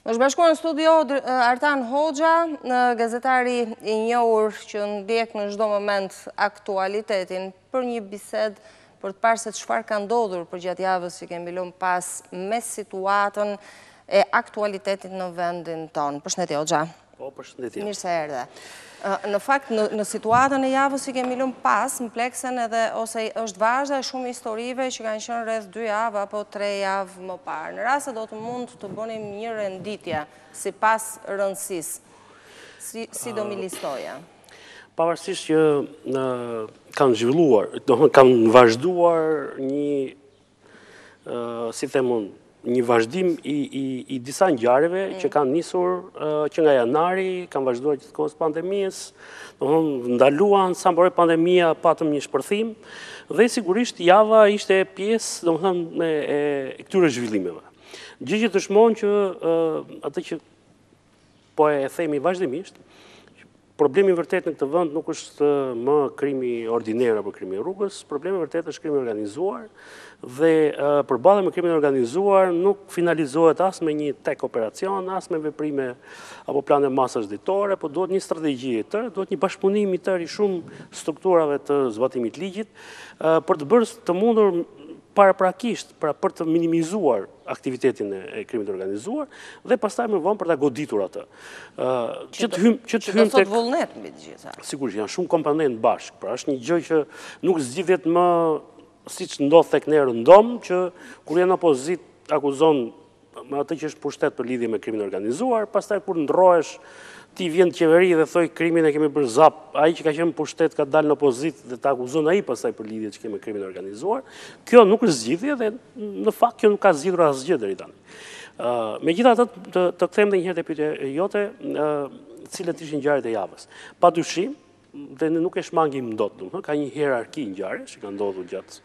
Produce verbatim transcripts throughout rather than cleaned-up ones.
Është bashkuar në studio Artan Hoxha, gazetari i njohur që ndjek në çdo moment aktualitetin, për një bisedë për të parë se çfarë ka ndodhur përgjatë javës që kemi lënë pas me situatën e aktualitetit në vendin tonë. Përshëndetje Hoxha. Po, përshëndetje. Mirë se erdhe. Në fakt, në situatën e javës që kemi lënë pas, më pleksen edhe ose është vazhda e shumë historive që kanë qenë rreth dy javë apo tre javë më parë. Në rast se do të mund të bënim një renditje sipas rëndësisë, si do mi listoja? Pavarësisht që kanë zhvilluar, kanë vazhduar një, si themun, një vazhdim i disa ngjarjeve që kanë nisur që nga janari, kanë vazhduar gjithkohës pandemisë, ndaluan, sa mbori pandemia, patëm një shpërthim, dhe sigurisht java ishte pjesë, domethënë, e këtyre zhvillimeve. Gjë që dëshmon që atë që po e themi vazhdimisht, problemi vërtet në këtë vend nuk është më krimi ordiner apo krimi rrugës, problemi vërtet është krimi organizuar, dhe përballje me krimin organizuar nuk finalizohet as me një tek operacion, as me veprime apo plane masash ditore, por duhet një strategji e tërë, duhet një bashkëpunim i tërë i shumë strukturave të zbatimit ligjit, për të bërë të mundur paraprakisht, pra për të minimizuar aktivitetin e krimit organizuar, dhe pastaj më vonë për ta goditur atë. Që të hym që të hym tek vullnet mbi të gjitha. Sigurisht, janë shumë komponentë bashkë, pra është një gjë që nuk zgjidhet më siç ndodh tek ne rëndom, që kur janë opozit akuzon me atë që është pushtet për lidhje me krimin organizuar, pastaj kur ndrohesh ti vjen qeveri dhe thoj krimin e kemi bërë zap, ai që ka qenë pushtet ka dalë në opozit dhe ta akuzon ai pastaj për lidhje që kemi me krimin organizuar. Kjo nuk është zgjidhje dhe në fakt kjo nuk ka zgjidhur asgjë deri tani. Megjithatë të të them edhe një herë te pyetja jote, cilët ishin ngjarjet e javës. Padyshim, dhe ne nuk e shmangim dot, domethënë ka një hierarki ngjarjesh që kanë ndodhur gjatë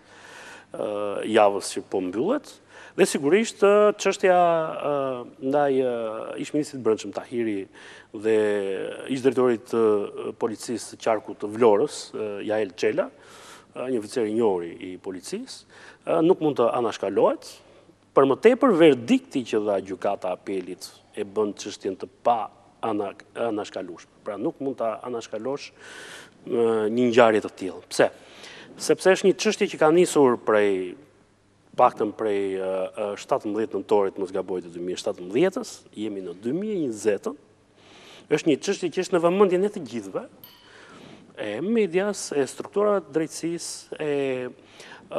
javës që po mbyllet. Dhe sigurisht, çështja ndaj ish-ministrit brendshëm Tahiri dhe ish-drejtorit të policisë të qarkut të Vlorës, Jael Çela, një oficer i njohur i policisë, nuk mund të anashkalohet. Për më tepër, verdikti që dha gjykata e apelit e bën çështjen të pa anashkalueshme. Pra nuk mund ta anashkalosh një ngjarje të tillë. Pse? Sepse është një çështje që ka nisur prej paktën prej shtatëmbëdhjetë nëntorit, mos gaboj, të dy mijë e shtatëmbëdhjetës, jemi në dy mijë e njëzetën. Është një çështje që është në vëmendjen e të gjithëve, e medias, e strukturave të drejtësisë, e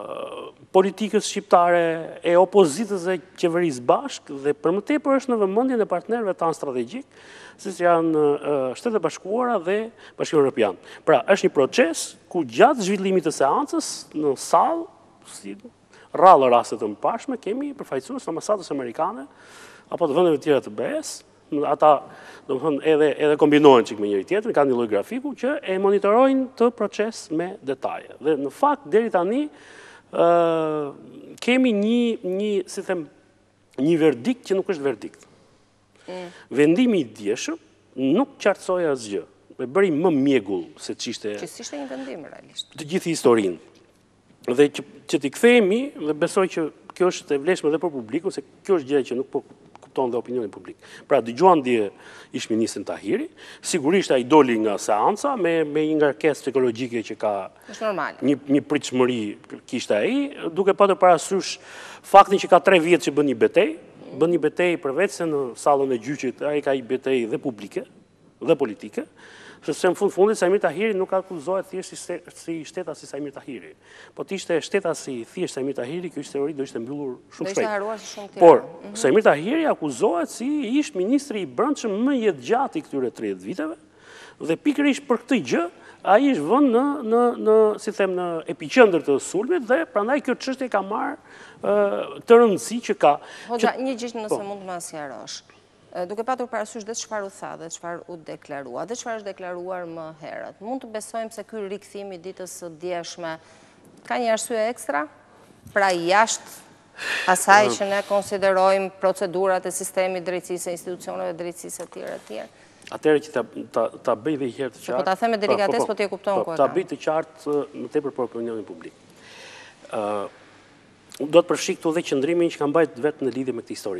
politikës shqiptare, e opozitës dhe qeverisë bashkë, dhe për më tepër është në vëmendjen e partnerëve tanë strategjik, siç janë Shtetet e Bashkuara dhe Bashkimi Evropian. Pra, është një proces ku gjatë zhvillimit të seancës në sallë, si rrallë rastet të mëparshme, kemi përfaqësues të ambasadës amerikane apo të vendeve tjera të B E-s, ata domethënë edhe edhe kombinohen çik me njëri tjetrin, kanë një lloj grafiku që e monitorojnë të proces me detaje. Dhe në fakt deri tani ë kemi një një si them një verdikt që nuk është verdikt. Mm. Vendimi i dieshëm nuk qartësoi asgjë. E bëri më mjegull se ç'ishte. Që s'ishte një vendim realisht. Të gjithë historinë. Dhe që, që t'i kthehemi, dhe besoj që kjo është e vlefshme edhe për publikun, se kjo është gjë që nuk po kupton dhe opinioni publik. Pra dëgjuan dje ish-ministrin Tahiri, sigurisht ai doli nga seanca me me një ngarkesë psikologjike që ka është normale. Një një pritshmëri kishte ai, duke patur parasysh faktin që ka tre vjet që bën një betejë, bën një betejë përveç se në sallën e gjyqit, ai ka një betejë dhe publike dhe politike. Sepse në fund fundit Sajmir Tahiri nuk akuzohet thjesht si shtetas si Sajmir Tahiri. Po të ishte shtetas si thjesht Sajmir Tahiri, kjo ishte teori do ishte mbyllur shumë shpejt. Do ishte haruar si shumë tjerë. Por Sajmir Tahiri akuzohet si ish ministri i brendshëm më jetëgjatë i këtyre tridhjetë viteve, dhe pikërisht për këtë gjë ai është vënë në në në si them në epiqendër të sulmit, dhe prandaj kjo çështje ka marrë të rëndësi që ka. Hoxha, një gjë nëse mund të më sqarosh. Duke patur parasysh dhe çfarë u tha dhe çfarë u deklarua, dhe çfarë është deklaruar më herët, mund të besojmë se ky rikthim i ditës së djeshme ka një arsye ekstra? Pra jashtë asaj që ne konsiderojmë procedurat e sistemit drejtësisë e institucioneve drejtësisë e tjera e tjera. Atëherë që ta ta ta bëj dhe një herë të qartë. Po ta them me delikatesë, po ti e kupton ku e ka. Ta bëj të qartë më tepër për opinionin publik. Ë do të përfshi këtu dhe qëndrimin që ka mbajtur vetë në lidhje me këtë histori.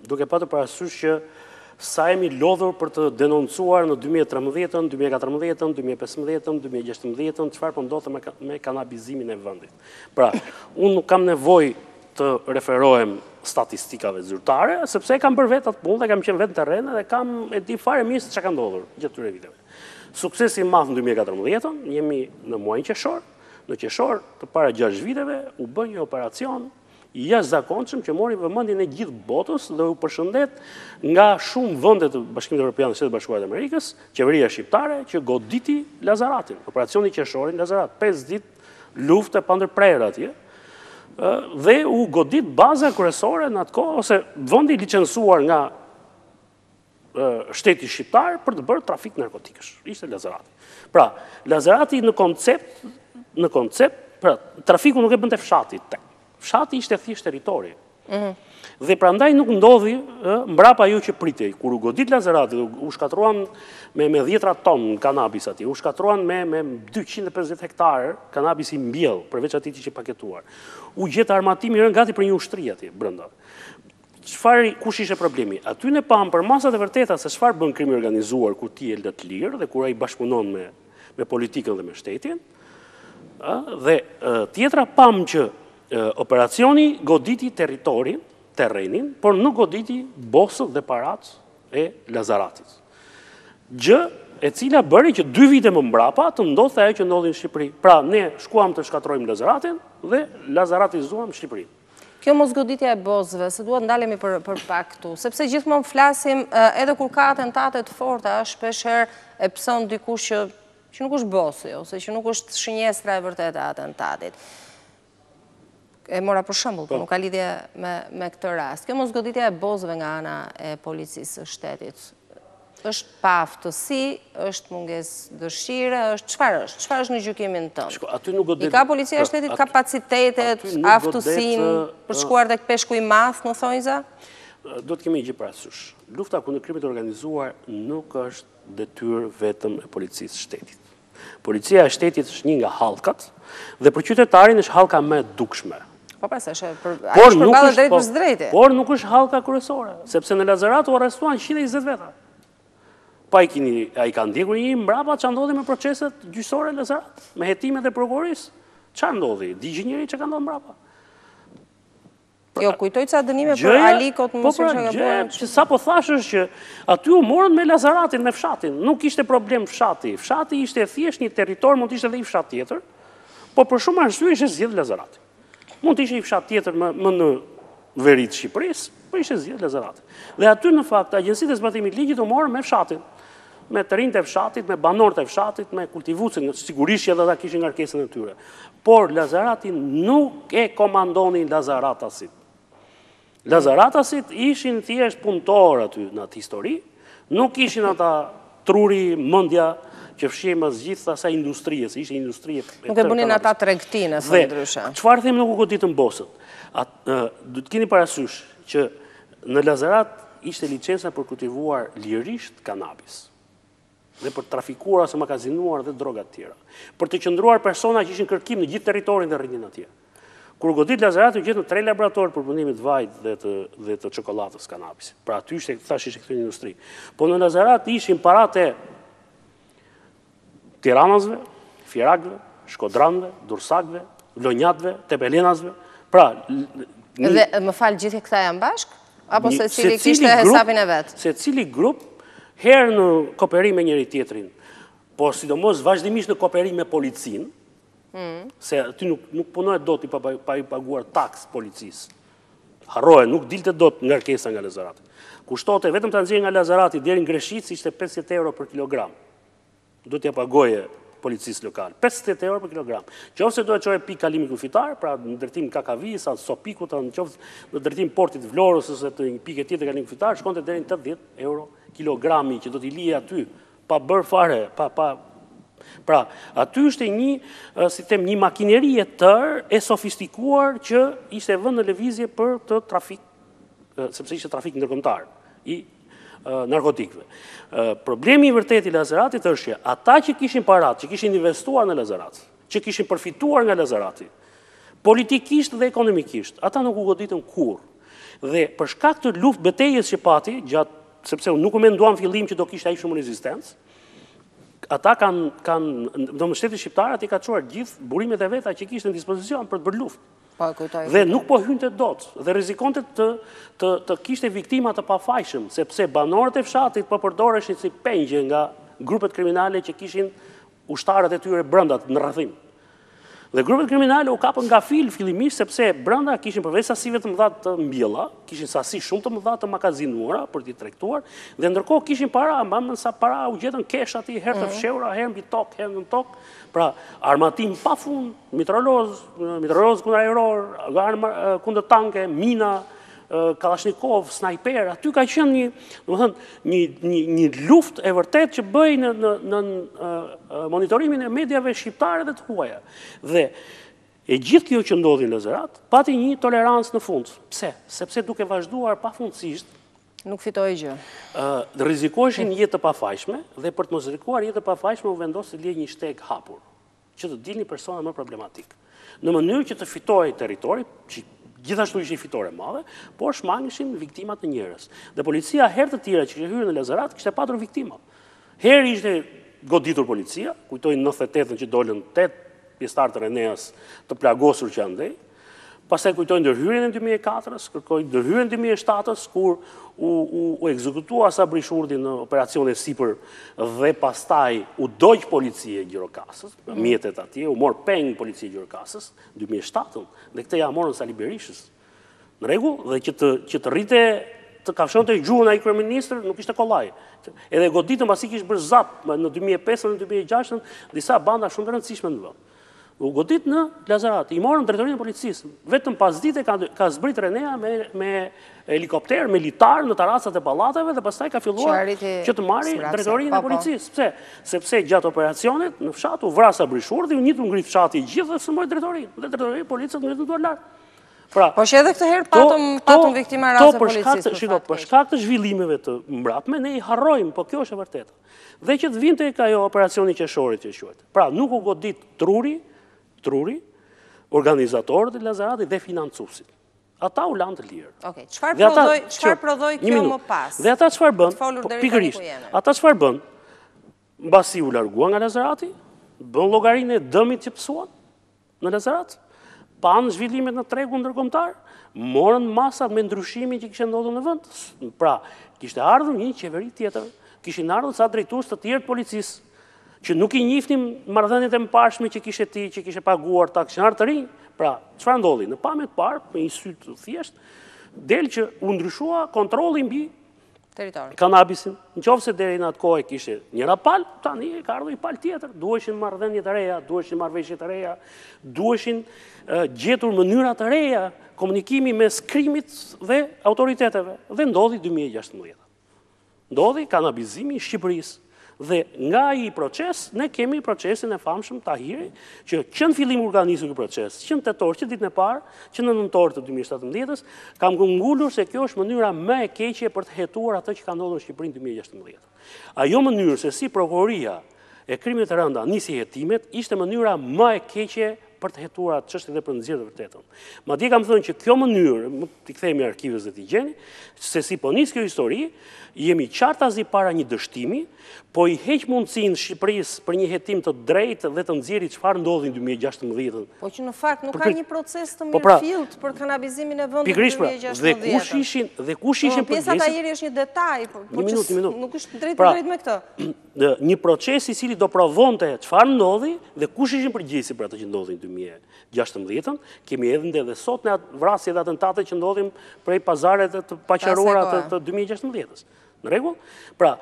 duke patur parasysh që sa jemi lodhur për të denoncuar në dy mijë e tridhjetën, dy mijë e katërmbëdhjetën, dy mijë e pesëmbëdhjetën, dy mijë e gjashtëmbëdhjetën, çfarë po ndodhte me, me kanabizimin e vendit. Pra, unë nuk kam nevojë të referohem statistikave zyrtare, sepse kam bërë vetë atë punë, kam qenë vetë në terren dhe kam e di fare mirë se çka ka ndodhur gjatë këtyre viteve. Suksesi i madh në dy mijë e katërmbëdhjetën, jemi në muajin qershor. Në qershor të para gjashtë viteve u bë një operacion i jashtëzakonshëm që mori vëmendjen e gjithë botës dhe u përshëndet nga shumë vende të Bashkimit Evropian dhe Shtetet Bashkuara të Amerikës, qeveria shqiptare që goditi Lazaratin, operacioni qershorin Lazarat, pesë ditë luftë pa ndërprerje atje, dhe u godit baza kryesore në atë kohë ose vendi i licencuar nga shteti shqiptar për të bërë trafik narkotikësh. Ishte Lazarati. Pra, Lazarati në koncept, në koncept, pra, trafiku nuk e bënte fshati tek. Fshati ishte thjesht territori. Dhe prandaj nuk ndodhi mbrapa ajo që pritej. Kur u godit Lazarati, u shkatruan me me dhjetra ton kanabis atje, u shkatruan me me dyqind e pesëdhjetë hektarë kanabis i mbjell, përveç atij që paketuar. U gjet armatimi i rënë gati për një ushtri atje brenda. Çfarë kush ishte problemi? Aty ne pam për masat e vërteta se çfarë bën krimi organizuar kur ti je të lirë dhe kur ai bashkëpunon me me politikën dhe me shtetin. Dhe tjetra pam që operacioni goditi territorin, terrenin, por nuk goditi bosët dhe parat e Lazaratit. Gjë e cila bëri që dy vite më mbrapa të ndodhte ajo që ndodhi në Shqipëri. Pra, ne shkuam të shkatrojmë Lazaratin dhe Lazaratizuam Shqipërinë. Kjo mosgoditja e bozëve, se duhet ndalemi për, për pak këtu, sepse gjithmonë flasim, edhe kur ka atentate të forta, shpeshherë e pëson dikush që, që nuk është bosi, ose që nuk është shënjestra e vërtetë e atentatit. E mora për shembull, po nuk ka lidhje me, me këtë rast. Kjo mosgoditja e bozëve nga ana e policisë së shtetit, është pa aftësi, është munges dëshire, është çfarë është? Çfarë është në gjykimin tënd? Aty nuk godet. I ka policia e shtetit kapacitetet, aftësinë për shkuar tek peshku i madh në thonjza? Do të kemi gjë parasysh. Lufta kundër krimit të organizuar nuk është detyrë vetëm e policisë së shtetit. Policia e shtetit është një nga hallkat dhe për qytetarin është hallka më e dukshme. Po pra, se është përballë drejt për drejtë. Por nuk është hallka kryesore, sepse në Lazarat u arrestuan njëqind e njëzet veta. Pa i kini, a i ka ndjekur një mbrapa që ndodhi me proceset gjyqësore në Lazarat, me hetimet e prokurorisë, që ndodhi? Digji njëri që ka ndodhë mbrapa. Jo, kujtoj ca dënime për Alikot në mësër që ka bërë. Që sa po thash është që aty u morën me Lazaratin, me fshatin. Nuk ishte problem fshati. Fshati ishte thjesht një territor, mund ishte dhe i fshat tjetër, po për shumë arsye ishte zgjedh Lazarati. Mund ishte i fshat tjetër më në veri të Shqipërisë, po ishte zgjedh Lazarati. Dhe aty në fakt agjencitë e zbatimit ligjit u morën me fshatin, me të rinjtë e fshatit, me banorët e fshatit, me kultivuesin, sigurisht edhe ata kishin ngarkesën e tyre. Por Lazarati nuk e komandonin Lazaratasit. Lazaratasit ishin thjesht punëtor aty në atë histori, nuk ishin ata truri, mendja që fshihej mas gjithë asaj industrie, se ishte industrie. Nuk e bënin ata tregtinë, thënë ndryshe. Çfarë them nuk u goditën bosët? Do të keni parasysh që në Lazarat ishte licenca për kultivuar lirisht kanabis dhe për trafikuar ose magazinuar dhe drogat tjera. Për të qëndruar persona që ishin kërkim në gjithë territorin dhe rrinin atje. Kur godit Lazarati u gjet në tre laboratorë për punimit vajt dhe të dhe të çokoladës kanabis. Pra aty ishte thash ishte këtë industri. Po në Lazarat ishin paratë tiranasve, fierakëve, shkodranëve, dursakëve, lonjatëve, tepelenasve. Pra dhe më fal gjithë këta janë bashk apo secili kishte hesabin e vet? Secili grup herë në kooperim me njëri tjetrin, por sidomos vazhdimisht në kooperim me policinë. Se aty nuk punohet dot i pa i paguar taks policisë. Harroje, nuk dilte dot ngarkesa nga Lazarati. Kushtote vetëm ta nxjerrë nga Lazarati deri në Greshicë ishte pesëdhjetë euro për kilogram. Do t'ja pagoje policisë lokale. pesëdhjetë euro për kilogram. Qofse do të çojë pikë kalimi kufitar, pra në drejtim Kakavis, Sopikut, në drejtim portit Vlorës ose të një pikë tjetër kalimi kufitar, shkonte deri në tetëdhjetë euro kilogrami që do t'i lije aty pa bër fare, pa pa Pra, aty ishte një, si them, një makineri e tërë e sofistikuar që ishte vënë në lëvizje për të trafik, sepse ishte trafik ndërkombëtar i narkotikëve. Problemi i vërtet i Lazaratit është që ata që kishin parat, që kishin investuar në Lazarat, që kishin përfituar nga Lazarati, politikisht dhe ekonomikisht, ata nuk u goditën kurrë. Dhe për shkak të luftë betejës që pati, gjatë, sepse unë nuk u menduam fillim që do kishte ai shumë rezistencë, ata kanë, kanë do më shteti shqiptarët i ka çuar gjithë burimet e veta që kishte në dispozicion për të bërë luftë. Po, kujtoj. Dhe nuk po hynte dot, dhe rrezikonte të, të, të kishte viktima të pafajshëm, sepse banorët e fshatit po përdoreshin si pengje nga grupet kriminale që kishin ushtarët e tyre brenda në rrethim. Dhe grupet kriminale u kapën nga fil fillimisht sepse brenda kishin përveç sasive të mëdha të mbjella, kishin sasi shumë të mëdha të magazinuara për t'i tregtuar, dhe ndërkohë kishin para, mbamën sa para u gjetën kesh aty, herë të fshehura, herë mbi tokë, herë në tokë. Pra, armatim pafund, mitraloz, mitraloz kundër aeror, arma kundër tanke, mina, Kalashnikov, snajper, aty ka qenë një, domethënë, një, një, një luftë e vërtet që bëj në, në, në uh, monitorimin e mediave shqiptare dhe të huaja. Dhe e gjithë kjo që ndodhi në Lazarat, pati një tolerancë në fund. Pse? Sepse duke vazhduar pafundësisht, nuk fitoi gjë. Uh, rrezikoshin jetë të pafajshme, dhe për të mos rrezikuar jetë të pafajshme u vendos të liej një shteg hapur, që të dilni persona më problematik. Në mënyrë që të fitojë territori, që gjithashtu ishte fitore madhe, por shmangishin viktimat e njerëz. Dhe policia herë të tjera që hyrën në Lazarat kishte patur viktima. Herë ishte goditur policia, kujtojnë nëntëdhjetë e tetën që dolën tetë pjesëtar të Reneas të plagosur që andej. Pastaj kujtojnë ndërhyrjen e dy mijë e katërës, kërkojnë ndërhyrjen e dy mijë e shtatës kur u, u, u ekzekutua Sabri Shurdi në operacione sipër dhe pastaj u dojq policia e Gjirokastës, mm. mjetet atje, u mor peng policia e Gjirokastës dy mijë e shtatën, dhe këtë ja morën Sali Berishës. Në rregull, dhe që të, që të rrite të kafshonte gjuhën ai kryeministër nuk ishte kollaj. Edhe goditën pasi kishte bërë zap në dy mijë e pesën dhe dy mijë e gjashtën disa banda shumë të rëndësishme në vend. U godit në Lazarat, i morën drejtorinë e policisë. Vetëm pas dite ka, ka zbrit Renea me, me helikopter militar në taracat e pallateve dhe pastaj ka filluar që të marri drejtorinë e policisë. Pse? Sepse gjatë operacionit në fshat u vra Sabri Shurdi, u nitu ngrit fshati i gjithë dhe sëmoi drejtorinë. Dhe drejtorinë e policës ngritur duar lart. Pra, po që edhe këtë herë patëm, patëm viktima rase policisë. Shiko, për shkak të zhvillimeve të mbrapme, ne i harrojmë, po kjo është e vërtetë. Dhe që të vinte ka ajo operacioni qeshorit që quhet. Pra, nuk u godit truri, truri, organizatorët e Lazaratit dhe financuesit. Ata u lanë të lirë. Okej, çfarë prodhoi kjo më pas? Dhe ata çfarë bën? Pikërisht. Ata çfarë bën? Mbasi u largua nga Lazarati, bën llogarinë e dëmit që psuan në Lazarat, panë zhvillimet në tregun ndërkombëtar, morën masat me ndryshimin që kishte ndodhur në vend. Pra, kishte ardhur një qeveri tjetër, kishin ardhur sa drejtues të tjerë të policisë, që nuk i njifnim marrëdhëniet e mëparshme që kishte ti, që kishte paguar taksionar të rinj. Pra, çfarë ndodhi? Në pamje të parë, me një sy të thjesht, del që u ndryshua kontrolli mbi territori. Kanabisin. Nëse deri në atë kohë kishte një rapal, tani ka ardhur një pal tjetër. Duheshin marrëdhënie të reja, duheshin marrëveshje të reja, duheshin uh, gjetur mënyra të reja komunikimi mes krimit dhe autoriteteve. Dhe ndodhi dy mijë e gjashtëmbëdhjetë. Ndodhi kanabizimi i Shqipërisë. Dhe nga i proces, ne kemi procesin e famshëm Tahiri, që që në fillim organizu këtë proces, që në tetor, që ditën e parë, që në nëntor të dy mijë e shtatëmbëdhjetës, kam ngullur se kjo është mënyra më e keqe për të hetuar atë që ka ndodhur në Shqipërinë dy mijë e gjashtëmbëdhjetë. Ajo mënyrë se si prokuroria e krimit të rënda nisi hetimet, ishte mënyra më e keqe për të hetuar atë çështje dhe për të nxjerrë të vërtetën. Madje kam thënë që kjo mënyrë, mund t'i kthehemi arkivës dhe t'i gjeni, se si po nis kjo histori, jemi qartazi para një dështimi, po i heq mundësinë Shqipërisë për një hetim të drejtë dhe të nxjerrë çfarë ndodhi në dy mijë e gjashtëmbëdhjetë. Po që në fakt nuk ka një proces të mirëfillt për kanabizimin e vendit në dy mijë e gjashtëmbëdhjetë. Dhe kush ishin, dhe kush ishin përgjegjësit? Pjesa Tahiri është një detaj, por që nuk është drejt për drejt me këtë. Një proces i cili do provonte çfarë ndodhi dhe kush ishin përgjegjësit për atë që ndodhi në dy mijë e gjashtëmbëdhjetën, kemi edhe edhe sot në vrasje dhe atentate që ndodhin prej pazaret të paqaruara të dy mijë e gjashtëmbëdhjetës. Në rregull? Pra,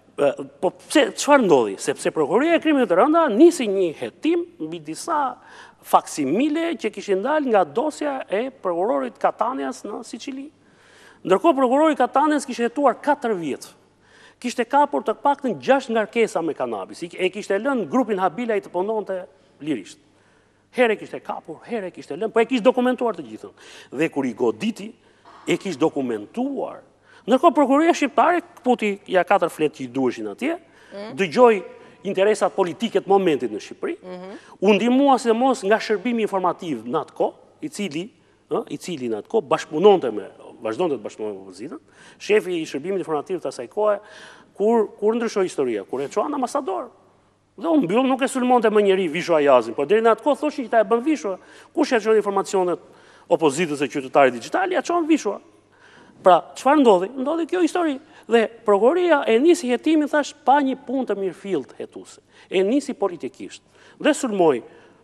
po pse çfarë ndodhi? Sepse prokuroria e krimit të rënda nisi një hetim mbi disa faksimile që kishin dalë nga dosja e prokurorit Katanias në Siçili. Ndërkohë prokurori Katanias kishte hetuar katër vjet. Kishte kapur të paktën gjashtë ngarkesa me kanabis. E kishte lënë grupin Habila i të punonte lirisht. Herë kishte kapur, herë kishte lënë, po e kishte dokumentuar të gjithën. Dhe kur i goditi, e kishte dokumentuar. Ndërkohë prokuroria shqiptare kputi ja katër fletë që i duheshin atje, dëgjoi interesat politike të momentit në Shqipëri, u ndihmua sidomos nga shërbimi informativ në atë kohë, i cili, i cili në atë kohë bashkëpunonte me vazhdon të të bashkëpunojë me opozitën, shefi i shërbimit informativ të asaj kohe, kur, kur ndryshoi historia, kur e çuan ambasador. Dhe unë mbyll nuk e sulmonte më njëri Visho Ajazin, por deri në atë kohë thoshin që ta e bën Visho. Kush ja çon informacionet opozitës e qytetarit digjitali, ja çon Visho. Pra, çfarë ndodhi? Ndodhi kjo histori. Dhe prokuroria e nisi hetimin, thash, pa një punë të mirëfillt hetuese. E nisi politikisht. Dhe sulmoi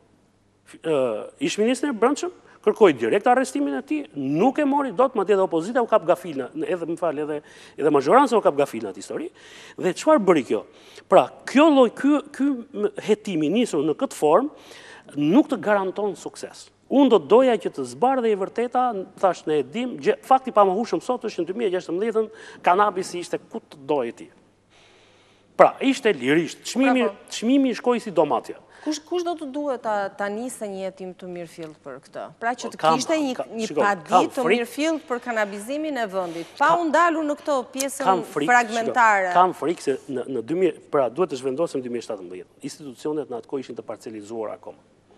uh, ish-ministrin e Brendshëm, kërkoi direkt arrestimin e tij, nuk e mori dot, madje edhe opozita u kap gafilna, edhe më fal, edhe edhe mazhoranca u kap gafilna atë histori. Dhe çfarë bëri kjo? Pra, kjo lloj ky ky hetimi nisur në këtë formë nuk të garanton sukses. Unë do doja që të zbardhej e vërteta, thash ne e dim, fakti pa mohueshëm sot është në dy mijë e gjashtëmbëdhjetë kanabisi ishte ku të doje ti. Pra, ishte lirisht, çmimi çmimi shkoi si domatja. Kush, kush do të duhet ta, ta nisë një jetim të mirëfillt për këtë? Pra që të kishte një, një padit të mirëfillt për kanabizimin e vendit, pa u ndalur në këto pjesën fragmentare. Kam frikë se në, në dy mijë, pra duhet të zhvendosim dy mijë e shtatëmbëdhjetë. Institucionet në atë kohë ishin të parcelizuar akoma.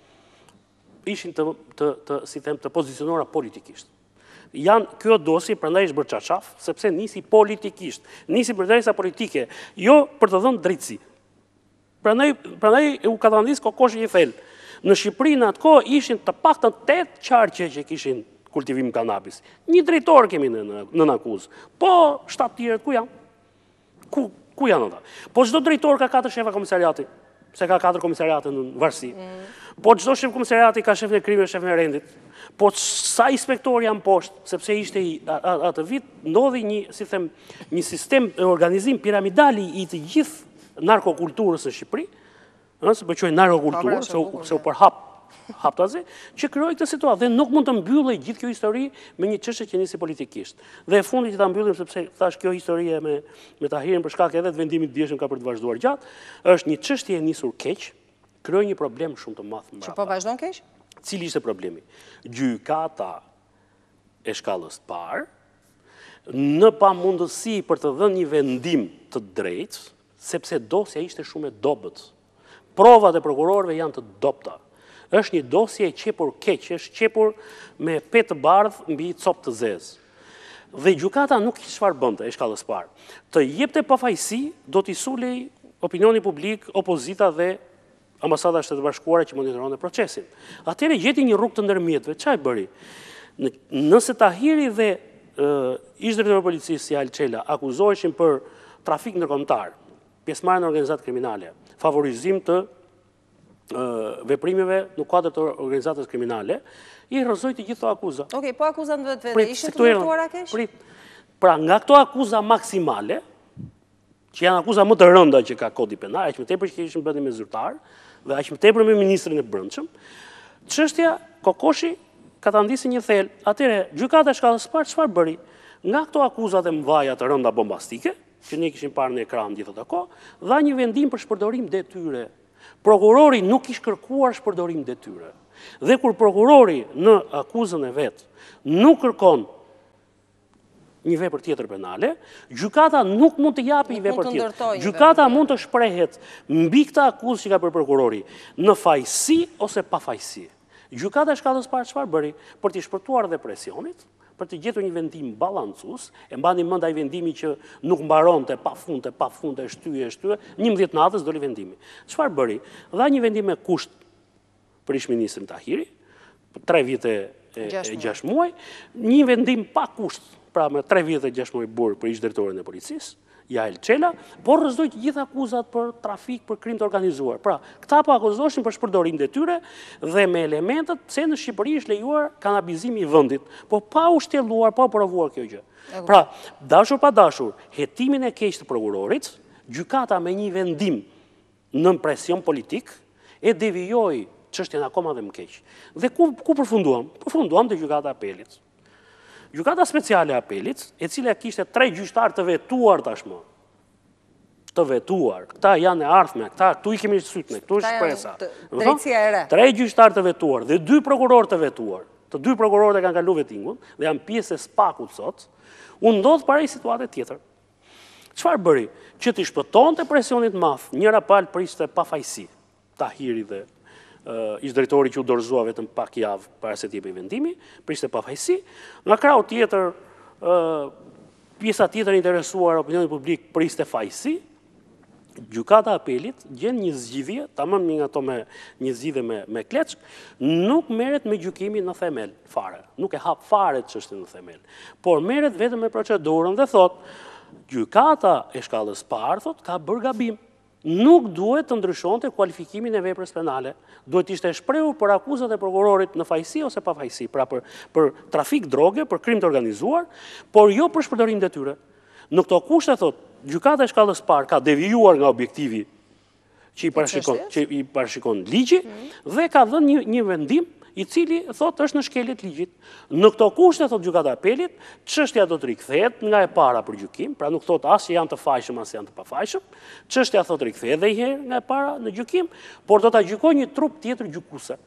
Ishin të, të, të, si them, të pozicionuara politikisht. Janë kjo dosje, prandaj është bërë çarçaf, sepse nisi politikisht, nisi për drejtësa politike, jo për të dhënë drejtësi. Prandaj, prandaj u katandis kokoshi i thellë. Në Shqipëri në atë kohë ishin të paktën tetë qarqe që kishin kultivim kanabis. Një drejtor kemi në, në, në akuzë. Po shtatë tjerë ku janë? Ku, ku janë ata? Po çdo drejtor ka katër shefa komisariati, se ka katër komisariate në varësi. Mm. Po çdo shef komisariati ka shefin e krimit, shefin e rendit. Po sa inspektor janë poshtë, sepse ishte i, atë vit ndodhi një, si them, një sistem organizim piramidal i të gjithë narkokulturës në Shqipëri, se përquaj narkokulturë, se, se u përhap haptazi, që krijoi këtë situatë dhe nuk mund të mbyllej gjithë kjo histori me një çështje që nisi politikisht. Dhe e fundit që ta mbyllim, sepse thash kjo historie me, me Tahirin për shkak edhe të vendimit të dieshëm ka për të vazhduar gjatë, është një çështje e nisur keq, krijoi një problem shumë të madh mbrapa. Që po vazhdon keq? Cili ishte problemi? Gjykata e shkallës së parë, në pamundësi për të dhënë një vendim të drejtë, sepse dosja ishte shumë e dobët. Provat e prokurorëve janë të dobta. Është një dosje e qepur keq, është qepur me petë të bardhë mbi copë të zezë. Dhe gjykata nuk ishte çfarë bënte e shkallës së parë. Të jepte pafajësi, do t'i sulej opinioni publik, opozita dhe ambasada e Shtetit të Bashkuara që monitoronte procesin. Atëherë gjeti një rrugë të ndërmjetëve. Çfarë bëri? Nëse Tahiri dhe ish drejtori i policisë si Alçela akuzoheshin për trafik ndërkombëtar, pjesëmarrje në organizata kriminale, favorizim të uh, veprimeve në kuadër të organizatës kriminale, i rrëzoi të gjitha akuzat. Okej, okay, po akuzat në vetë vetë ishin të ndërtuara keq? Prit. Pra nga këto akuza maksimale, që janë akuza më të rënda që ka kodi penal, aq më tepër që ishin bënë me zyrtar, dhe aq më tepër me ministrin e Brendshëm, çështja Kokoshi ka ta ndisë një thellë. Atëherë gjykata e shkallës së parë çfarë bëri? Nga këto akuzat e mëdha të rënda bombastike, që ne kishim parë në ekran gjithë ato kohë, dha një vendim për shpërdorim detyre. Prokurori nuk kishte kërkuar shpërdorim detyre. Dhe kur prokurori në akuzën e vet nuk kërkon një vepër tjetër penale, gjykata nuk mund të japi një vepër tjetër. Gjykata mund të shprehet mbi këtë akuzë që ka bërë prokurori në fajësi ose pa fajësi. Gjykata e shkallës së parë çfarë bëri? Për të shpërtuar dhe presionit, për të gjetur një vendim balancues, e mbani mend ai vendimi që nuk mbaronte pafund, pafund, shtyje, shtyje, njëmbëdhjetë natës doli vendimi. Çfarë bëri? Dha një vendim me kusht për ish-ministrin Tahiri, për tre vite e gjashtë muaj, një vendim pa kusht, pra me tre vite e gjashtë muaj burr për ish-drejtorin e policisë, ja Alçela, por rrëzdoi të gjitha akuzat për trafik, për krim të organizuar. Pra, këta po akuzoheshin për shpërdorim detyre dhe me elementet pse në Shqipëri është lejuar kanabizimi i vendit, po pa u shtjelluar, pa u provuar kjo gjë. Pra, dashur pa dashur, hetimin e keq të prokurorit, gjykata me një vendim në presion politik e devijoi çështjen akoma dhe më keq. Dhe ku ku përfunduam? Përfunduam te gjykata e apelit. Gjykata speciale e apelit, e cila kishte tre gjyqtar të vetuar tashmë. Të vetuar. Këta janë e ardhme, këta këtu i kemi sytme, këtu është shpresa. Drejtësia e re. Tre gjyqtar të vetuar dhe dy prokurorë të vetuar. Të dy prokurorët e kanë kaluar vetingun dhe janë pjesë e spakut sot. U ndodh para një situate tjetër. Çfarë bëri? Që t'i shpëtonte presionit madh, njëra palë priste pafajësi, Tahiri dhe Uh, ish drejtori që u dorëzua vetëm pak javë para se t'jepej vendimi, prishte pafajësi. Nga krau tjetër, pjesa tjetër interesuar opinionit publik për ishte fajsi, gjykata e apelit gjen një zgjidhje, tamam një nga ato me një zgjidhje me me kleçk, nuk merret me gjykimin në themel fare. Nuk e hap fare çështën në themel, por merret vetëm me procedurën dhe thot gjykata e shkallës parë thot ka bërë gabim. Nuk duhet të ndryshonte kualifikimin e veprës penale. Duhet ishte shprehur për akuzat e prokurorit në fajsi ose pa fajsi, pra për, për trafik droge, për krim të organizuar, por jo për shpërdorim detyre. Në këto kushte thot, gjykata e shkallës parë ka devijuar nga objektivi që i parashikon, që i parashikon ligji dhe ka dhënë një, një vendim i cili thot është në shkeljet ligjit. Në këto kushte thot gjykata e apelit, çështja do të rikthehet nga e para për gjykim, pra nuk thot as që janë të fajshëm as janë të pafajshëm. Çështja thot rikthehet edhe një herë nga e para në gjykim, por do ta gjykojë një trup tjetër gjykuese.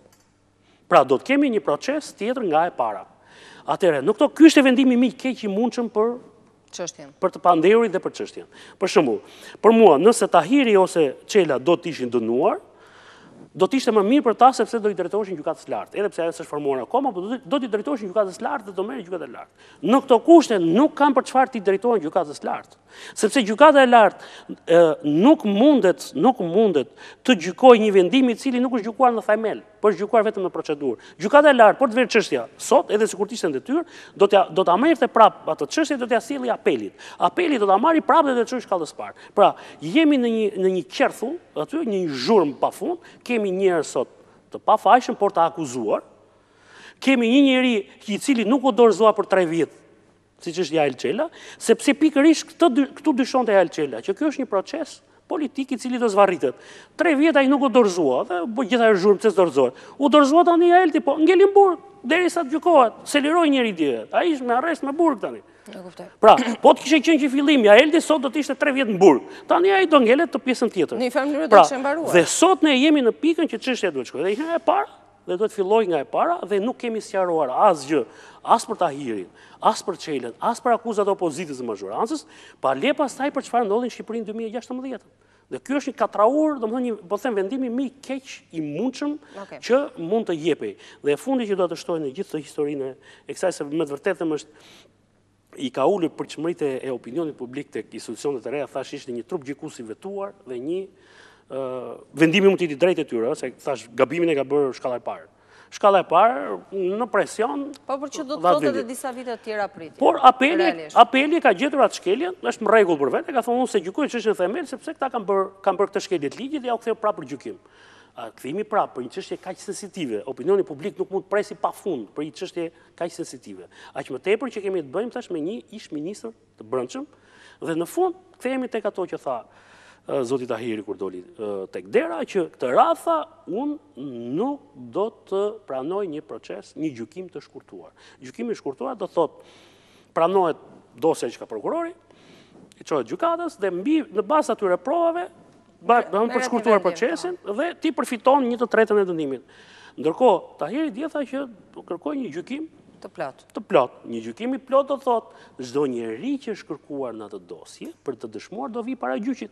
Pra do të kemi një proces tjetër nga e para. Atëherë, në këto ky është vendimi më i keq i mundshëm për çështjen. Për të pandehurit dhe për çështjen. Për shembull, për mua nëse Tahiri ose Çela do të ishin dënuar, do të ishte më mirë për ta sepse do i drejtoheshin gjykatës së lartë, edhe pse ajo s'është formuar akoma, por do t'i drejtoheshin gjykatës së lartë dhe do merren gjykata e lartë. Në këto kushte nuk kanë për çfarë t'i drejtohen gjykatës së lartë, sepse gjykata e lartë nuk mundet, nuk mundet të gjykojë një vendim i cili nuk është gjykuar në themel, por është gjykuar vetëm në procedurë. Gjykata e lartë për të vënë çështja sot, edhe sikur të ishte në detyrë, do t'ja do ta merrte prapë atë çështje, do t'ja sjellë apelit. Apeli do ta marrë prapë dhe do të çojë shkallës së parë. Pra, jemi në një në një qerthull, aty një zhurmë pafund, kemi njerëz sot të pafajshëm por të akuzuar. Kemi një njeri i cili nuk u dorëzua për tre vjet, siç është Jael Çela, sepse pikërisht këtë këtu dyshonte Jael Çela, që ky është një proces politik i cili do zvarritet. Tre vjet ai nuk u dorëzua dhe po gjitha zhurmë pse dorëzohet. U dorëzua tani Jael ti po ngelin burg derisa të gjykohet. Se liroi njëri tjetër. Ai është me arrest me burg tani. E kuptoj. Pra, po të kishte qenë që fillimi Jaelti sot do të ishte tre vjet në burg. Tani ai do ngelet të pjesën tjetër. Në një farë mënyrë do Pra, të ishte mbaruar. dhe sot ne jemi në pikën që çështja duhet shkojë. Dhe nga e para dhe duhet filloj nga e para dhe nuk kemi sqaruar asgjë, as për Tahirin, as për Çelën, as për akuzat e opozitës dhe mazhorancës, pa le pastaj për çfarë ndodhi në Shqipërinë në dy mijë e gjashtëmbëdhjetë. Dhe ky është një katraur, domethënë një, po them vendimi më i keq i mundshëm Okay. që mund të jepej. Dhe e fundi që do të shtojë në gjithë të historinë e kësaj se me të vërtetëm është i ka ulur përçmëritë e opinionit publik tek institucionet e reja, thash ishte një trup gjykuesi vetuar dhe një uh, vendimi mund të jetë i drejtë e tyre, se thash gabimin e ka bërë shkalla e parë. Shkalla e parë në presion. Po për që do të thotë edhe disa vite të tjera pritje. Por apeli, apeli ka gjetur atë shkeljen, është në rregull për vetë, ka thonë unë se gjykoj çështën e themel sepse këta kanë bërë kanë bërë këtë shkelje të ligjit dhe ja u ktheu prapë për gjykim. Kthimi prapë për një çështje kaq sensitive, opinioni publik nuk mund të presi pafund për një çështje kaq sensitive. Aq më tepër që kemi të bëjmë tash me një ish ministër të brendshëm dhe në fund kthehemi tek ato që tha Zoti Tahiri kur doli tek dera, që këtë radha unë nuk do të pranoj një proces, një gjykim të shkurtuar. Gjykimi i shkurtuar do thotë pranohet dosja që ka prokurori, i çohet gjykatës dhe mbi në bazë atyre provave bëhen për shkurtuar procesin dhe ti përfiton një të tretën e dënimit. Ndërkohë Tahiri dje tha që kërkoi një gjykim të plot. Të plot. Një gjykim i plot do thotë çdo njeri që është kërkuar në atë dosje për të dëshmuar do vi para gjyqit.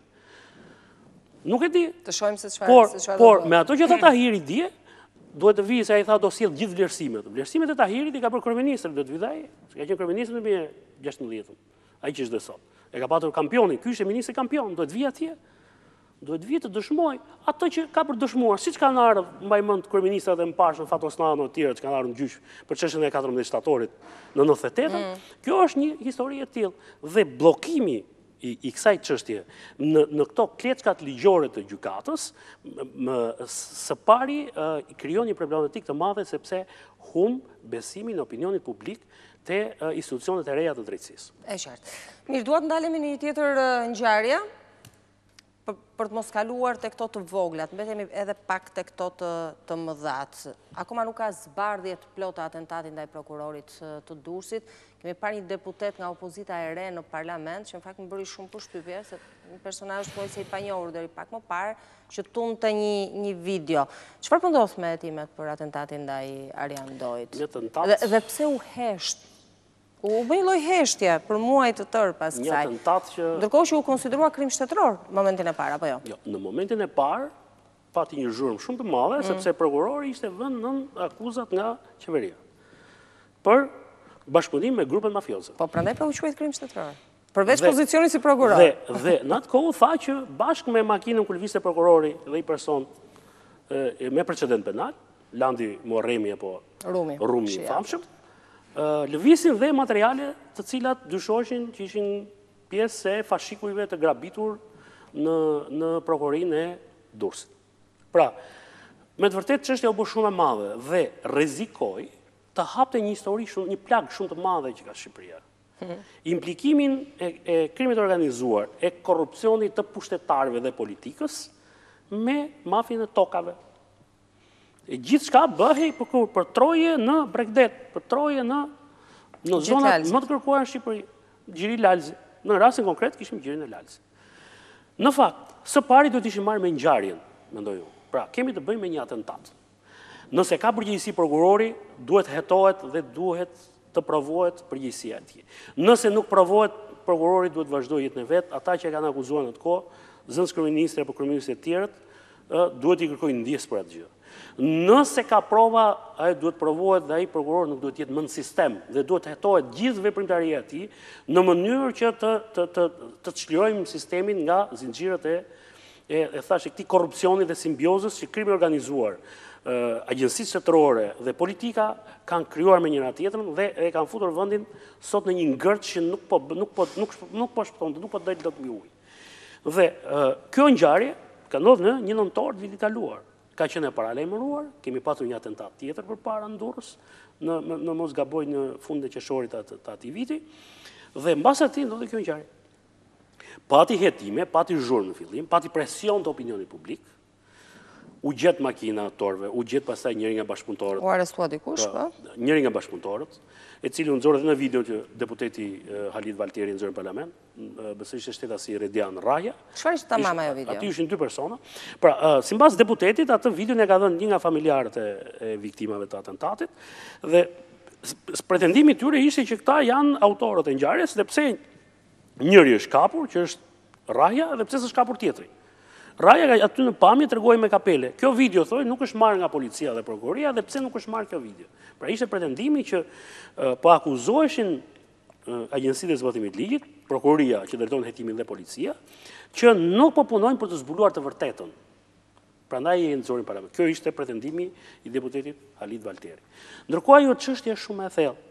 Nuk e di. Të shohim se çfarë Por, se çfarë. por me ato që tha Tahiri dje, duhet të vijë se ai tha do sjell gjithë vlerësimet. Vlerësimet e Tahirit i ka bërë kryeministri, do të vi ai, ka qenë kryeministri në dy mijë e gjashtëmbëdhjetë. Ai që është sot. E ka patur kampionin, ky është ministri kampion, duhet vi atje. Duhet vi të dëshmoj ato që ka për dëshmuar, siç kanë ardhur, mbaj mend kryeministrat e mëparshëm Fatosnano e tjerë që kanë ardhur në gjyq për çështjen e katërmbëdhjetë shtatorit në nëntëdhjetë e tetën. Mm. Kjo është një histori e tillë dhe bllokimi i, i kësaj çështje në në këto kleçkat ligjore të gjykatës, më së pari uh, krijon një problematik të madhe sepse humb besimin në opinionit publik te uh, institucionet e reja të drejtësisë. E qartë. Mirë, duat ndalemi në një tjetër uh, ngjarje për, për të mos kaluar te këto të voglat, mbetemi edhe pak te këto të, të mëdhat. Akoma nuk ka zbardhje të plota atentatit ndaj prokurorit të Durrësit. Kemi parë një deputet nga opozita e re në parlament, që në fakt më bëri shumë përshtypje, se një personazh thuajse i panjohur deri pak më parë, që tunte një, një video. Çfarë po ndodh me hetimet për atentatin ndaj Arjan Dojit? Dhe, dhe pse u hesht? U bëj lloj heshtje për muaj të tërë pas kësaj. Një atentat që ndërkohë që u konsiderua krim shtetëror në momentin e parë, apo jo? Jo, në momentin e parë pati një zhurmë shumë të madhe, mm. sepse prokurori ishte vënë nën akuzat nga qeveria. Për bashkëpunim me grupet mafioze. Po, prandaj pra u quajt krim shtetëror. Përveç pozicionit si prokuror. Dhe, dhe në atë kohë tha që bashkë me makinën kur lëvizte prokurori dhe i person e, me precedent penal, Landi Muharremi apo Rumi, Rumi i famshëm, lëvizin dhe materiale të cilat dyshoheshin që ishin pjesë e fashikujve të grabitur në, në prokurorinë e Durrësit. Pra, me të vërtet çështja u bë shumë e madhe dhe rrezikoi të hapte një histori shumë, një plagë shumë të madhe që ka Shqipëria. Implikimin e, e krimit organizuar, e korrupsionit të pushtetarëve dhe politikës me mafien e tokave. E gjithë shka bëhej për, për troje në Bregdet, për troje në, në zonat më të kërkuara në Shqipëri, Gjiri Lalzi. Në rastin konkret kishim Gjirin e Lalzi. Në fakt, së pari do të ishim marrë me ngjarjen, mendoj unë. Pra, kemi të bëjmë me një atentat. Nëse ka përgjegjësi prokurori, duhet hetohet dhe duhet të provohet përgjegjësia e tij. Nëse nuk provohet, prokurori duhet vazhdojë jetën e vet, ata që kanë akuzuar në atë kohë, zënës kryeministri apo kryeministët e tjerët, duhet i kërkojnë ndjes për atë gjë. Nëse ka prova, ai duhet provohet dhe ai prokuror nuk duhet jetë më në sistem dhe duhet hetohet gjithë veprimtaria e tij në mënyrë që të të të të çlirojmë sistemin nga zinxhirët e e, e thashë këtij korrupsioni dhe simbiozës që krimi organizuar, agjencisë shtetërore dhe politika kanë krijuar me njëra tjetrën dhe e kanë futur vendin sot në një ngërç që nuk po nuk po nuk nuk po shpëton, nuk po del dot mbi ujë. Dhe kjo ngjarje ka ndodhur në një nëntor të vitit kaluar. Ka qenë e paralajmëruar, kemi pasur një atentat tjetër përpara në Durrës, në në, në mos gaboj në fund të qershorit të atij viti, dhe mbas atij ndodhi kjo ngjarje. Pati hetime, pati zhurmë në fillim, pati presion të opinionit publik. U gjet makina aktorëve, u gjet pastaj njëri nga bashkëpunëtorët. U arrestua dikush, po? Njëri nga bashkëpunëtorët, e cili u nxorë edhe në video që deputeti Halid Valteri nxorë në parlament, besoj ishte shtetasi Redian Raja. Çfarë ishte tamam ajo video? Aty ishin dy persona. Pra, sipas deputetit, atë videon e ka dhënë një nga familjarët e viktimave të atentatit dhe pretendimi i tyre ishte që këta janë autorët e ngjarjes, dhe pse njëri është kapur, që është Raja, dhe pse s'është kapur tjetri. Raja aty në pamje tregoi me kapele. Kjo video thoi nuk është marrë nga policia dhe prokuroria dhe pse nuk është marrë kjo video. Pra ishte pretendimi që po akuzoheshin agjencitë e zbatimit ligjit, prokuroria që drejton hetimin dhe policia, që nuk po punojnë për të zbuluar të vërtetën. Prandaj e nxorin para. Kjo ishte pretendimi i deputetit Halid Valteri. Ndërkohë ajo çështje është shumë e thellë.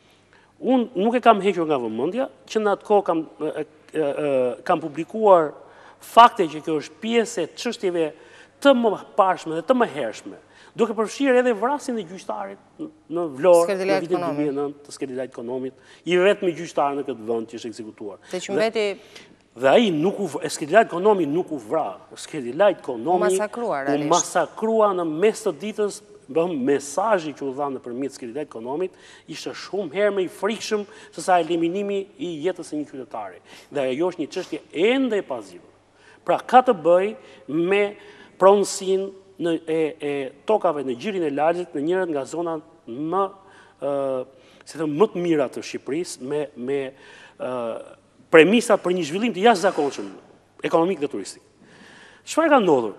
Unë nuk e kam hequr nga vëmendja që në atë kohë kam e, e, e, kam publikuar fakte që kjo është pjesë e çështjeve të më pashme dhe të më hershme, duke përfshirë edhe vrasjen e gjyqtarit në Vlorë në vitin dy mijë e nëntë, të Skedilajt Ekonomit, i vetmi gjyqtar në këtë vend që është ekzekutuar. Dhe që mbeti Dhe ai nuk u Skedilajt Ekonomi nuk u vra. Skedilajt Ekonomi u masakrua në mes të ditës. Mesazhi që u dha nëpërmjet Skedilajt Ekonomit ishte shumë herë më i frikshëm se sa eliminimi i jetës së një qytetari. Dhe ajo është një çështje ende e pazgjidhur. Pra ka të bëj me pronësinë në e, e tokave në Gjirin e Lalzit, në njërat nga zonat më ë si them më të mira të Shqipërisë, me me ë premisat për një zhvillim të jashtëzakonshëm ekonomik dhe turistik. Çfarë ka ndodhur?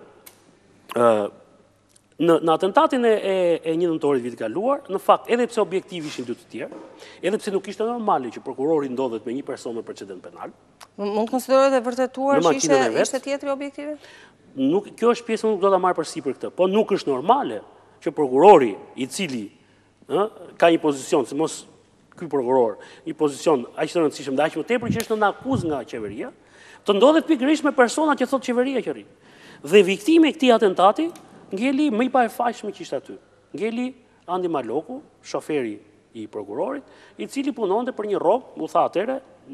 ë Në, në atentatin e, e, e një nëntorit vit kaluar, në fakt, edhe pse objektivi ishin dy të tjerë, edhe pse nuk ishte normale që prokurori ndodhet me një person me precedent penal. Mund të konsiderohet e vërtetuar që ishte, ishte tjetri objektivi? Nuk, kjo është pjesë nuk do ta marr përsipër këtë, po nuk është normale që prokurori i cili ë, ka një pozicion, si mos ky prokuror, një pozicion aq të rëndësishëm dhe aq më tepër që është në akuzë nga qeveria, të ndodhet pikërisht me persona që thotë qeveria që rri. Dhe viktime e këtij atentati ngeli më i parafashëm që ishte aty. Ngeli Andi Maloku, shoferi i prokurorit, i cili punonte për një rrogë, u tha atëre,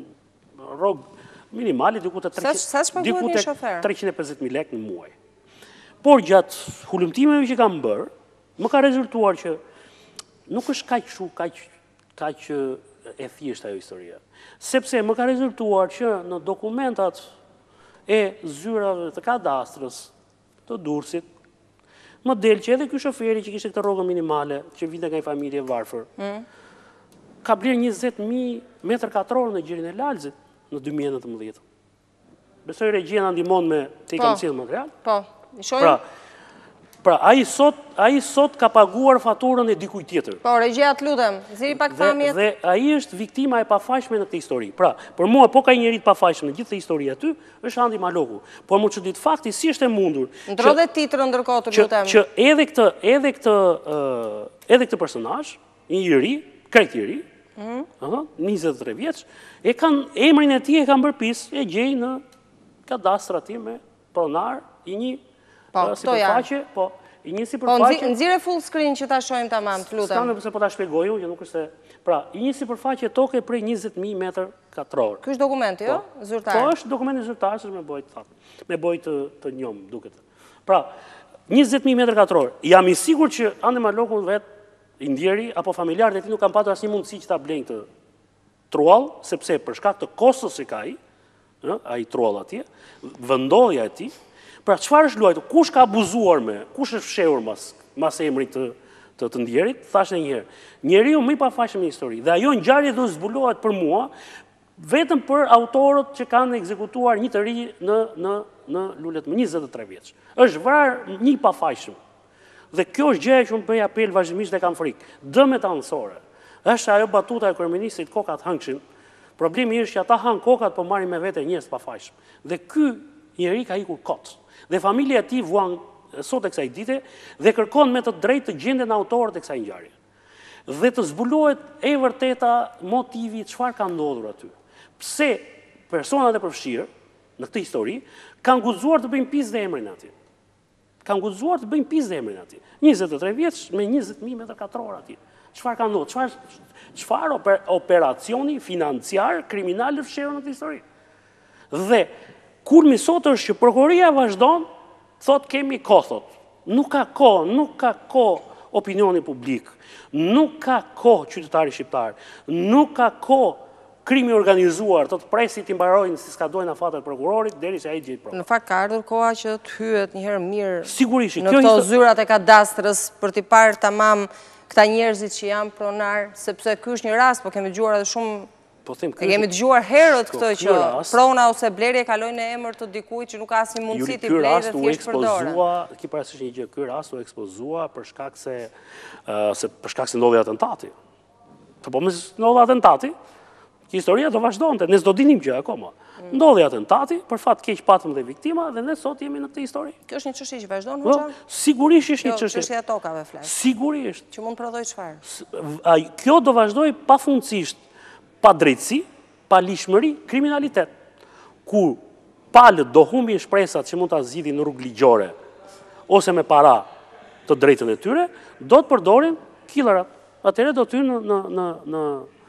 rrogë minimale diku te treqind e pesëdhjetë mijë lekë në muaj. Por gjatë hulumtimeve që kam bërë, më ka rezultuar që nuk është kaq shumë, kaq kaq e thjeshtë ajo historia. Sepse më ka rezultuar që në dokumentat e zyrave të kadastrës të Durrësit më del që edhe ky shoferi që kishte këtë rrogë minimale, që vinte nga një familje e varfër, mm. ka blerë njëzet mijë metër katror në Gjirin e Lalzit në dy mijë e nëntëmbëdhjetë. Besoj regjia na ndihmon me te kam sjellë material. Po, i shohim. Pra, Pra, a i sot, a i sot ka paguar faturën e dikuj tjetër. Po, regjia të lutem, ziri pak famjet. Dhe a i është viktima e pafajshme në këtë histori. Pra, për mua, po ka i njerit pafajshme në gjithë të histori aty, është Andi Maloku. Por më që ditë fakti, si është e mundur... Ndro dhe titrë ndërkohë të lutem. Që edhe këtë, edhe këtë, edhe këtë personazh, një i ri, krejt i ri, njëzet e tre vjeç, e kanë, emrin e tij e kanë bërpis, e gjej në kadastër aty me pronar, i një sipërfaqe, po, i një sipërfaqe... Po, nxire full screen që ta shohim tamam, të lutem. S'ka nëse po ta shpjegoj unë, që nuk është se... Pra, i një sipërfaqe toke prej njëzet mijë metër katror. Ky është dokumenti, jo? Zyrtar. Po, është dokumenti zyrtar, që me bojt të me bojt të njom, duket. Pra, njëzet mijë metër katror. Jam i sigur që Andi Maloku vetë i ndjeri, apo familjarët e ti nuk kanë patur asnjë mundësi që ta blejnë të truall, sepse për shkak të kostës që ka ai, ai truall atje, vendodhja e tij. Pra çfarë është luajtur? Kush ka abuzuar me? Kush është fshehur mas mas emrit të të, të ndjerit? Thash edhe një herë. Njeriu më i pafajshëm në histori. Dhe ajo ngjarje do zbulohet për mua vetëm për autorët që kanë ekzekutuar një të ri në në në lulet më njëzet e tre vjeç. Është vrarë një i pafajshëm. Dhe kjo është gjëja që unë bëj apel vazhdimisht dhe kam frikë. Dëmet anësore. Është ajo batuta e kryeministit kokat hëngshin. Problemi është që ata hang kokat po marrin me vete njerëz të pafajshëm. Dhe ky njeri ka ikur kot. Dhe familja e tij vuan sot e kësaj dite dhe kërkon me të drejtë të gjenden autorët e kësaj ngjarje. Dhe të zbulohet e vërteta motivi çfarë ka ndodhur aty. Pse personat e përfshirë në këtë histori kanë guxuar të bëjnë pis dhe emrin aty. Kanë guxuar të bëjnë pis dhe emrin aty. njëzet e tre vjeç me njëzet mijë metër katror aty. Çfarë ka ndodhur? Çfarë çfarë oper, operacioni financiar kriminal të fshehur në këtë histori? Dhe kulmi sot është që prokuroria vazhdon, thot kemi kohë, thot. Nuk ka kohë, nuk ka kohë opinioni publik, nuk ka kohë qytetari shqiptar, nuk ka kohë krimi organizuar, të të presit i mbarojnë si s'ka dojnë afatet prokurorit, deri që a i gjithë pro. Në fakt ka ardhur koha që të hyet njëherë mirë Sigurisht, në këto zyrat e kadastrës për t'i parë tamam këta njerëzit që janë pronar, sepse ky është një rast, po kemi dëgjuar edhe shumë, e kemi dëgjuar herët këtë që prona ose blerje kalojnë në emër të dikujt që nuk ka asnjë mundësi t'i blejë dhe thjesht përdoren. Ki parasysh një gjë, ky rast u ekspozua për shkak se për shkak se ndodhi atentati. Po më ndodhi atentati, historia do vazhdonte, ne s'do dinim gjë akoma. Ndodhi atentati, për fat keq patëm dhe viktima dhe ne sot jemi në këtë histori. Kjo është një çështje që vazhdon, hoxha? Sigurisht është një çështje. Çështja e tokave flas. Sigurisht. Që mund të prodhoj çfarë? Kjo do vazhdoj pafundësisht, pa drejtësi, pa lishmëri, kriminalitet. Kur palët do humbin shpresat që mund ta zgjidhin në rrugë ligjore ose me para të drejtën e tyre, do të përdorin killerat. Atëherë do të hynë në në në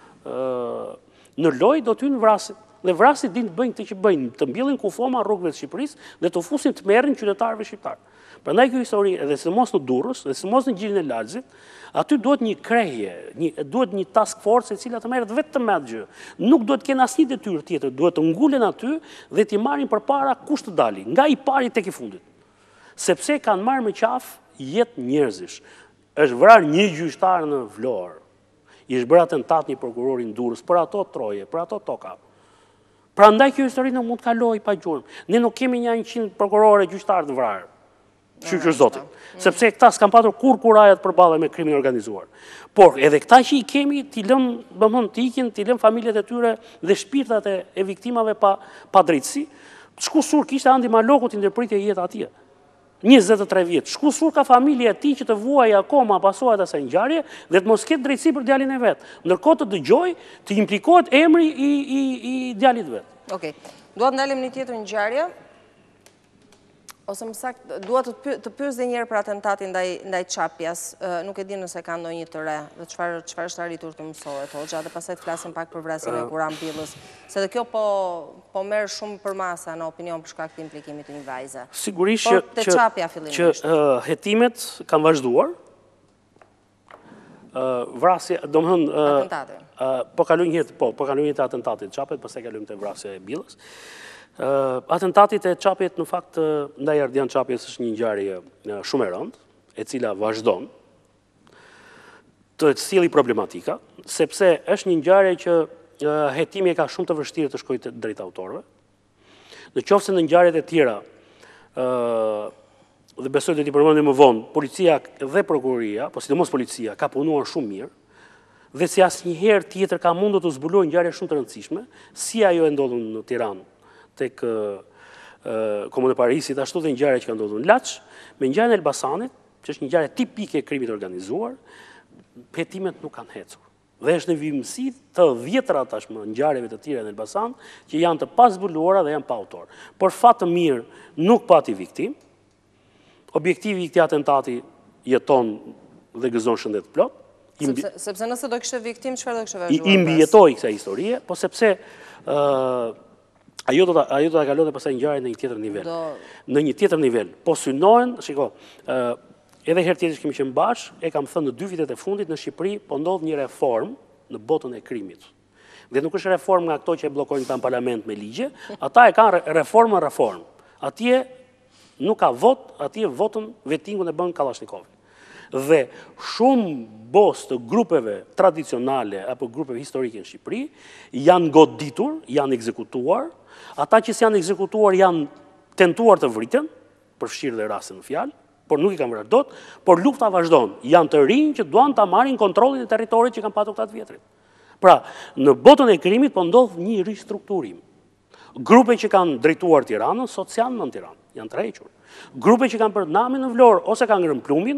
në loj do t'y në vrasit. Dhe vrasit din të bëjnë këtë që bëjnë, të mbjellin kufoma rrugëve të Shqipërisë dhe të fusin të merrin qytetarëve shqiptarë. Prandaj kjo histori, edhe se mos në Durrës, edhe se mos në Gjirin e Laçit, aty duhet një krehje, një, duhet një task force e cila të merret vetëm me atë gjë. Nuk duhet të kenë asnjë detyrë tjetër, duhet të ngulen aty dhe t'i marrin përpara kush të dalin, nga i pari tek i fundit. Sepse kanë marrë me qafë jetë njerëzish. Është vrarë një gjyqtar në Vlorë. I është bërë atentat një prokurorin Durrës për ato troje, për ato toka. Pra ndaj kjo histori nuk mund të kaloj pa gjurëm. Ne nuk kemi një njëqind prokurore gjyqtarë të vrarë. Shqyqër zotin. Sepse këta s'kan patur kur kurajat përballë me krimin organizuar. Por edhe këta që i kemi, t'i lëm, bëmën t'i ikin, t'i lëm familjet e tyre dhe shpirtat e viktimave pa, pa drejtësi. Shkusur kishte Andi Maloku t'i ndërpritje jetë atje. njëzet e tre vjetë. Shkusur ka familje e ti që të vuaj akoma pasojat asaj ngjarje dhe të mos ketë drejtësi për djalin e vetë. Ndërkohë të dëgjoj, të implikohet emri i, i, i djalit vetë. Okej. Dua të ndalim një tjetër ngjarje, ose më saktë, dua të, të pyes dhe njerë për atentatin ndaj, ndaj Çapjas. Nuk e di nëse ka ndonjë të re dhe çfarë çfarë është arritur të mësohet, hoxha, dhe pastaj të flasim pak për vrasjen e Kuran Billës, se dhe kjo po, po merr shumë për masa në opinion për shkak të implikimit të një vajze. Sigurisht që, që, Çapja fillimisht. që uh, hetimet kanë vazhduar, uh, vrasje, domthon uh, atentati. Uh, po kalojmë një po, po kalojmë një të atentatit të Çapit, pastaj kalojmë te vrasja e Billës. Uh, atentatit e Çapit në fakt uh, ndaj Ardian Çapjes është një ngjarje uh, shumë e rëndë, e cila vazhdon të sjellë problematika, sepse është një ngjarje që uh, hetimi e ka shumë të vështirë të shkojë drejt autorëve. Në qoftë se në ngjarjet e tjera uh, dhe besoj të t'i përmendim më vonë, policia dhe prokuroria, po sidomos policia, ka punuar shumë mirë, dhe si asnjëherë tjetër ka mundur të zbulojë ngjarje shumë të rëndësishme, si ajo e ndodhur në Tiranë tek Komuna e Parisit, ashtu dhe ngjarja që ka ndodhur në Laç, me ngjarjen e Elbasanit, që është një ngjarje tipike e krimit organizuar, hetimet nuk kanë hecur. Dhe është në vimësi të vjetra tashmë ngjarjeve të tjera në Elbasan, që janë të pazbuluara dhe janë pa autor. Por fat të mirë nuk pati viktim. Objektivi i këtij atentati jeton dhe gëzon shëndet plot. Sepse nëse do kishte viktim, çfarë do kishte vazhduar? I mbijetoi kësaj historie, po sepse ajo do ta ajo do ta kalonte pastaj ngjarjen në një tjetër nivel. Në një tjetër nivel. Po synohen, shiko, edhe herë tjetër kemi qenë bashkë, e kam thënë në dy vitet e fundit në Shqipëri po ndodh një reformë në botën e krimit. Dhe nuk është reformë nga ato që e bllokojnë këta në parlament me ligje, ata e kanë reformën reform. Atje nuk ka vot, atje votën vetingun e bën Kallashnikovi. Dhe shumë bos të grupeve tradicionale apo grupeve historike në Shqipëri janë goditur, janë ekzekutuar. Ata që janë ekzekutuar janë tentuar të vriten, përfshirë dhe rastin në fjalë, por nuk i kanë vrarë dot, por lufta vazhdon. Janë të rinj që duan ta marrin kontrollin e territorit që kanë patur këta të vjetrit. Pra, në botën e krimit po ndodh një ristrukturim. Grupe që kanë drejtuar Tiranën, sot janë në Tiranë, janë tërhequr. Grupe që kanë bërë namin në Vlorë, ose kanë ngrënë plumin,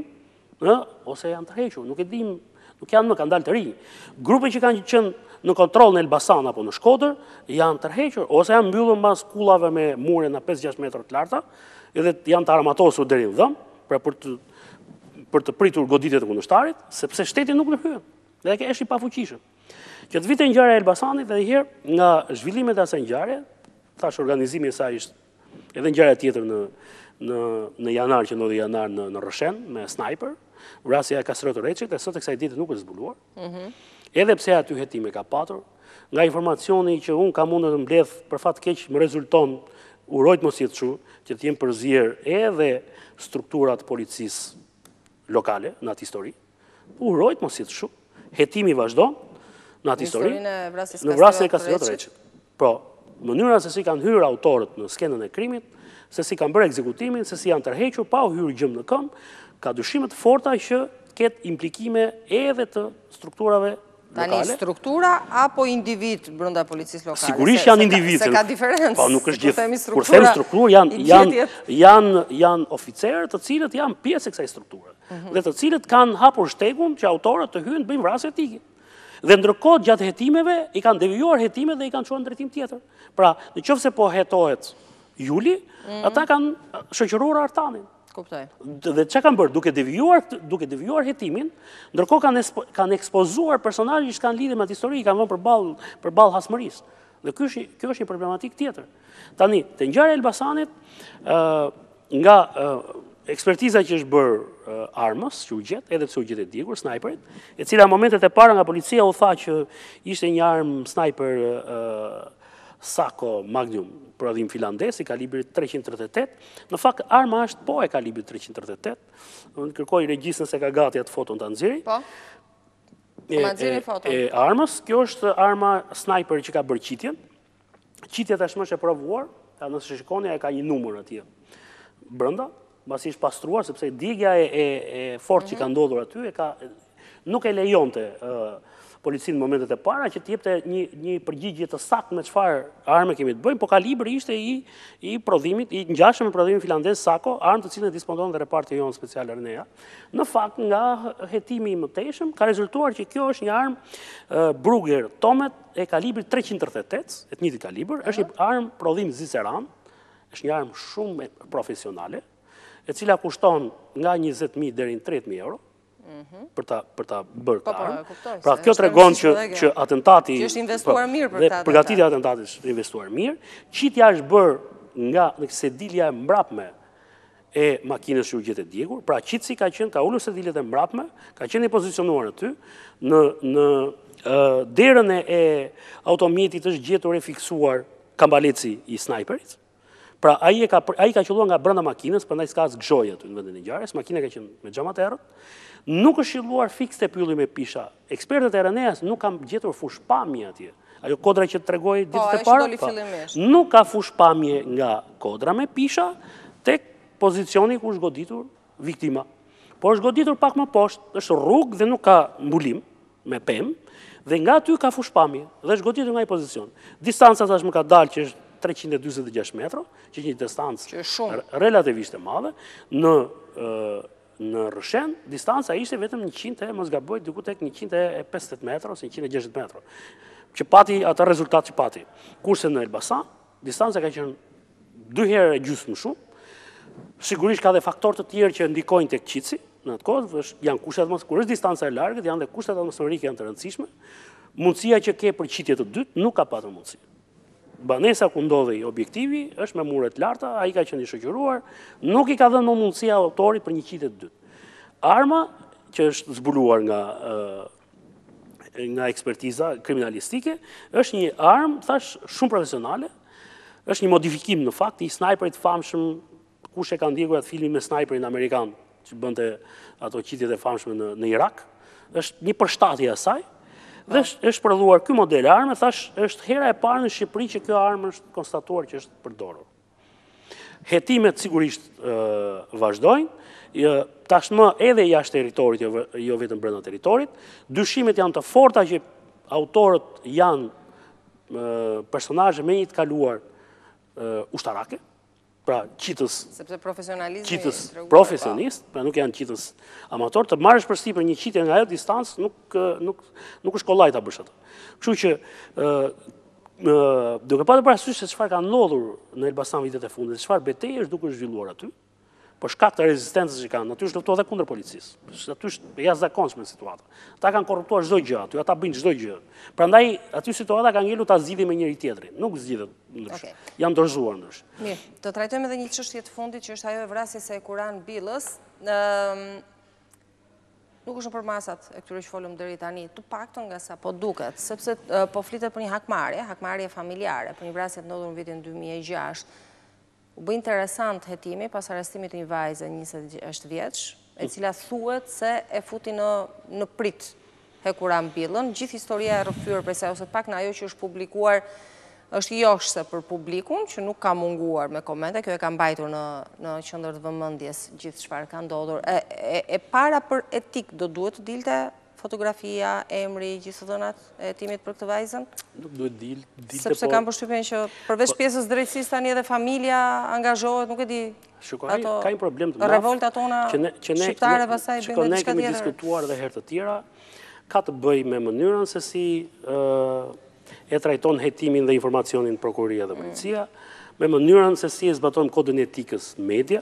ose janë tërhequr, nuk e dim, nuk janë më, kanë dalë të rinj. Grupe që kanë qenë në kontroll në Elbasan apo në Shkodër, janë tërhequr, ose janë mbyllur mbas kullave me mure në pesë gjashtë metra të larta, edhe janë të armatosur deri në dhëm, pra për të për të pritur goditjet e kundërshtarit, sepse shteti nuk lëhyen. Dhe është i pafuqishëm. Që të vite ngjarja e Elbasanit, edhe herë nga zhvillimet e asaj ngjarje, thash organizimi i saj ishte edhe ngjarja tjetër në në në janar që ndodhi janar në në Rroshen me sniper, vrasja e Kastrot Reçit, e sot e kësaj dite nuk është zbuluar. Mhm. Edhe pse aty hetime ka patur, nga informacioni që unë kam mundur të mbledh për fat keq më rezulton urojt mos jetë kështu, që të jenë përzier edhe strukturat policisë lokale në atë histori. Urojt mos jetë kështu. Hetimi vazhdon në atë histori. Në vrasjen e Kastrot Reçit. Po, mënyra se si kanë hyrë autorët në skenën e krimit, se si kanë bërë ekzekutimin, se si janë tërhequr pa u hyrë gjëm në këmbë, ka dyshime të forta që ketë implikime edhe të strukturave lokale. Tani struktura apo individ brenda policisë lokale? Sigurisht janë individ. Se ka diferencë. Po nuk është gjithë. Kur them strukturë janë janë janë janë oficerë të cilët janë pjesë e kësaj strukture. Dhe të cilët kanë hapur shtegun që autorët të hyjnë të bëjnë vrasje etike. Dhe ndërkohë gjatë hetimeve i kanë devijuar hetimet dhe i kanë çuar në drejtim tjetër. Pra, nëse po hetohet Juli, ata kanë shoqëruar Artanin. Kuptoj. Dhe çka kanë bërë duke devijuar duke devijuar hetimin, ndërkohë kanë kanë ekspozuar personazhe që kanë lidhje me atë histori, kanë vënë përballë përballë hasmërisë. Dhe ky është kjo është një problematikë tjetër. Tani, te ngjarja e Elbasanit, ë nga ekspertiza që është bërë armës, që u gjet, edhe pse u gjet e djegur, sniperit, e cila në momentet e para nga policia u tha që ishte një armë sniper Sako Magnum, prodhim finlandes, i kalibrit treqind tridhjetë e tetë. Në fakt, arma është po e kalibrit treqind tridhjetë e tetë. Unë kërkoj regjisën se ka gati atë foton të nxjerrë. Po. Ma nxjerrë foton. E armës, kjo është arma sniper që ka bërë qitjen. Qitja tashmë është e provuar, nëse shikoni ai ka një numër atje brenda, mbasi është pastruar sepse djegja e e fortë që ka ndodhur aty e ka nuk e lejonte policinë në momentet e para që të jepte një një përgjigje të saktë me çfarë armë kemi të bëjmë, po kalibri ishte i i prodhimit, i ngjashëm me prodhimin finlandez Sako, armë të cilën disponon dhe reparti jon special Arnea. Në fakt, nga hetimi i mëtejshëm ka rezultuar që kjo është një armë Brugger Tomet e kalibrit treqind tridhjetë e tetë, e të njëjtit kalibër, është një armë prodhim Ziceran, është një armë shumë profesionale, e cila kushton nga njëzet mijë deri në tridhjetë mijë euro. Për ta për ta bërë këtë armë. Pra kjo tregon që që atentati është investuar mirë për këtë. Përgatitja e atentatit është investuar mirë. Qitja është bërë nga sedilja e mbrapme e makinës që u gjet e djegur. Pra qitësi ka qenë ka ulur sediljet e mbrapme, ka qenë i pozicionuar aty në në derën e automjetit është gjetur e fiksuar kambaleci i sniperit. Pra ai e ka ai ka qelluar nga brenda makinës, prandaj s'ka as gzhoj aty në vendin e ngjarjes, makina ka qenë me xhamat e errët. Nuk është qelluar fikse te pylli me pisha. Ekspertët e Reneas nuk kanë gjetur fushpamje atje. Ajo kodra që tregoi ditët e para, nuk ka fushpamje nga kodra me pisha tek pozicioni ku është goditur viktima. Por është goditur pak më poshtë, është rrugë dhe nuk ka mbulim me pemë, dhe nga aty ka fushpamje, dhe është goditur nga i pozicion. Distanca tash më ka dalë që është treqind e dyzet e gjashtë metra, që është një distancë relativisht e madhe, në në Rrëshen, distanca ishte vetëm njëqind e, mos gaboj, diku tek njëqind e pesëdhjetë metra ose njëqind e gjashtëdhjetë metra. Që pati atë rezultat që pati. Kurse në Elbasan, distanca ka qenë dy herë e gjysmë më shumë. Sigurisht ka dhe faktorë të tjerë që ndikojnë tek qitësi, në atë kohë, janë kushtet atmosferike, kur është distanca e largët, janë dhe kushtet atmosferike janë të rëndësishme. Mundësia që ke për qitje të dytë nuk ka patër mundësi. Banesa ku ndodhej objektivi është me muret larta, ai ka qenë i shoqëruar, nuk i ka dhënë më mundësia autorit për një qitje të dytë. Arma që është zbuluar nga nga ekspertiza kriminalistike është një armë, thash, shumë profesionale, është një modifikim në fakt i snajperit famshëm, kush e ka ndjekur atë filmin me snajperin amerikan që bënte ato qitjet e famshme në, në Irak, është një përshtatje asaj. Dhe është prodhuar ky model arme, thash, është hera e parë në Shqipëri që kjo armë është konstatuar që është përdorur. Hetimet sigurisht vazhdojnë, tashmë edhe jashtë territorit, jo vetëm brenda territorit. Dyshimet janë të forta që autorët janë personazhe me një të kaluar ushtarake, pra qitës qitës profesionist, pra nuk janë qitës amator, të marrësh përsipër një qitje nga ajo distancë nuk nuk nuk është kollaj ta bësh atë. Kështu që duke pasur parasysh se çfarë ka ndodhur në Elbasan vitet e fundit, çfarë betejë është duke zhvilluar aty, për shkak të rezistencës që kanë, aty është luftuar edhe kundër policisë. Aty është jashtëzakonshme situata. Ata kanë korruptuar çdo gjë aty, ata bëjnë çdo gjë. Prandaj aty situata ka ngelur ta zgjidhin me njëri tjetrin, nuk zgjidhet ndryshe. Janë dorëzuar ndryshe. Mirë, do trajtojmë edhe një çështje të fundit që është ajo e vrasjes së Kuran Billës. Nuk është për masat e këtyre që folëm deri tani, të paktën nga sa po duket, sepse po flitet për një hakmarrje, hakmarrje familjare, për një vrasje të ndodhur në vitin dy mijë e gjashtë. U bë interesant hetimi pas arrestimit të një vajze njëzet e gjashtë vjeç, e cila thuhet se e futi në në prit Hekuran Billën. Gjithë historia e rrëfyer prej saj ose pak në ajo që është publikuar është joshse për publikun, që nuk ka munguar me komente, kjo e ka mbajtur në në qendër të vëmendjes gjithë çfarë ka ndodhur. E, e, e para për etik do duhet të dilte fotografia, emri, gjithë dhënat e hetimit për këtë vajzën? Nuk duhet dil, dilte, sepse po... kam përshtypjen që përveç pjesës drejtësisë tani edhe familja angazhohet, nuk e di. Shukaj, ka një problem të madh. Revolta tona shqiptare pastaj bëjnë diçka tjetër. Ne kemi diskutuar edhe herë të tjera, ka të bëjë me mënyrën se si e trajton hetimin dhe informacionin prokuroria dhe policia, me mënyrën se si e zbatojmë kodin etikës media.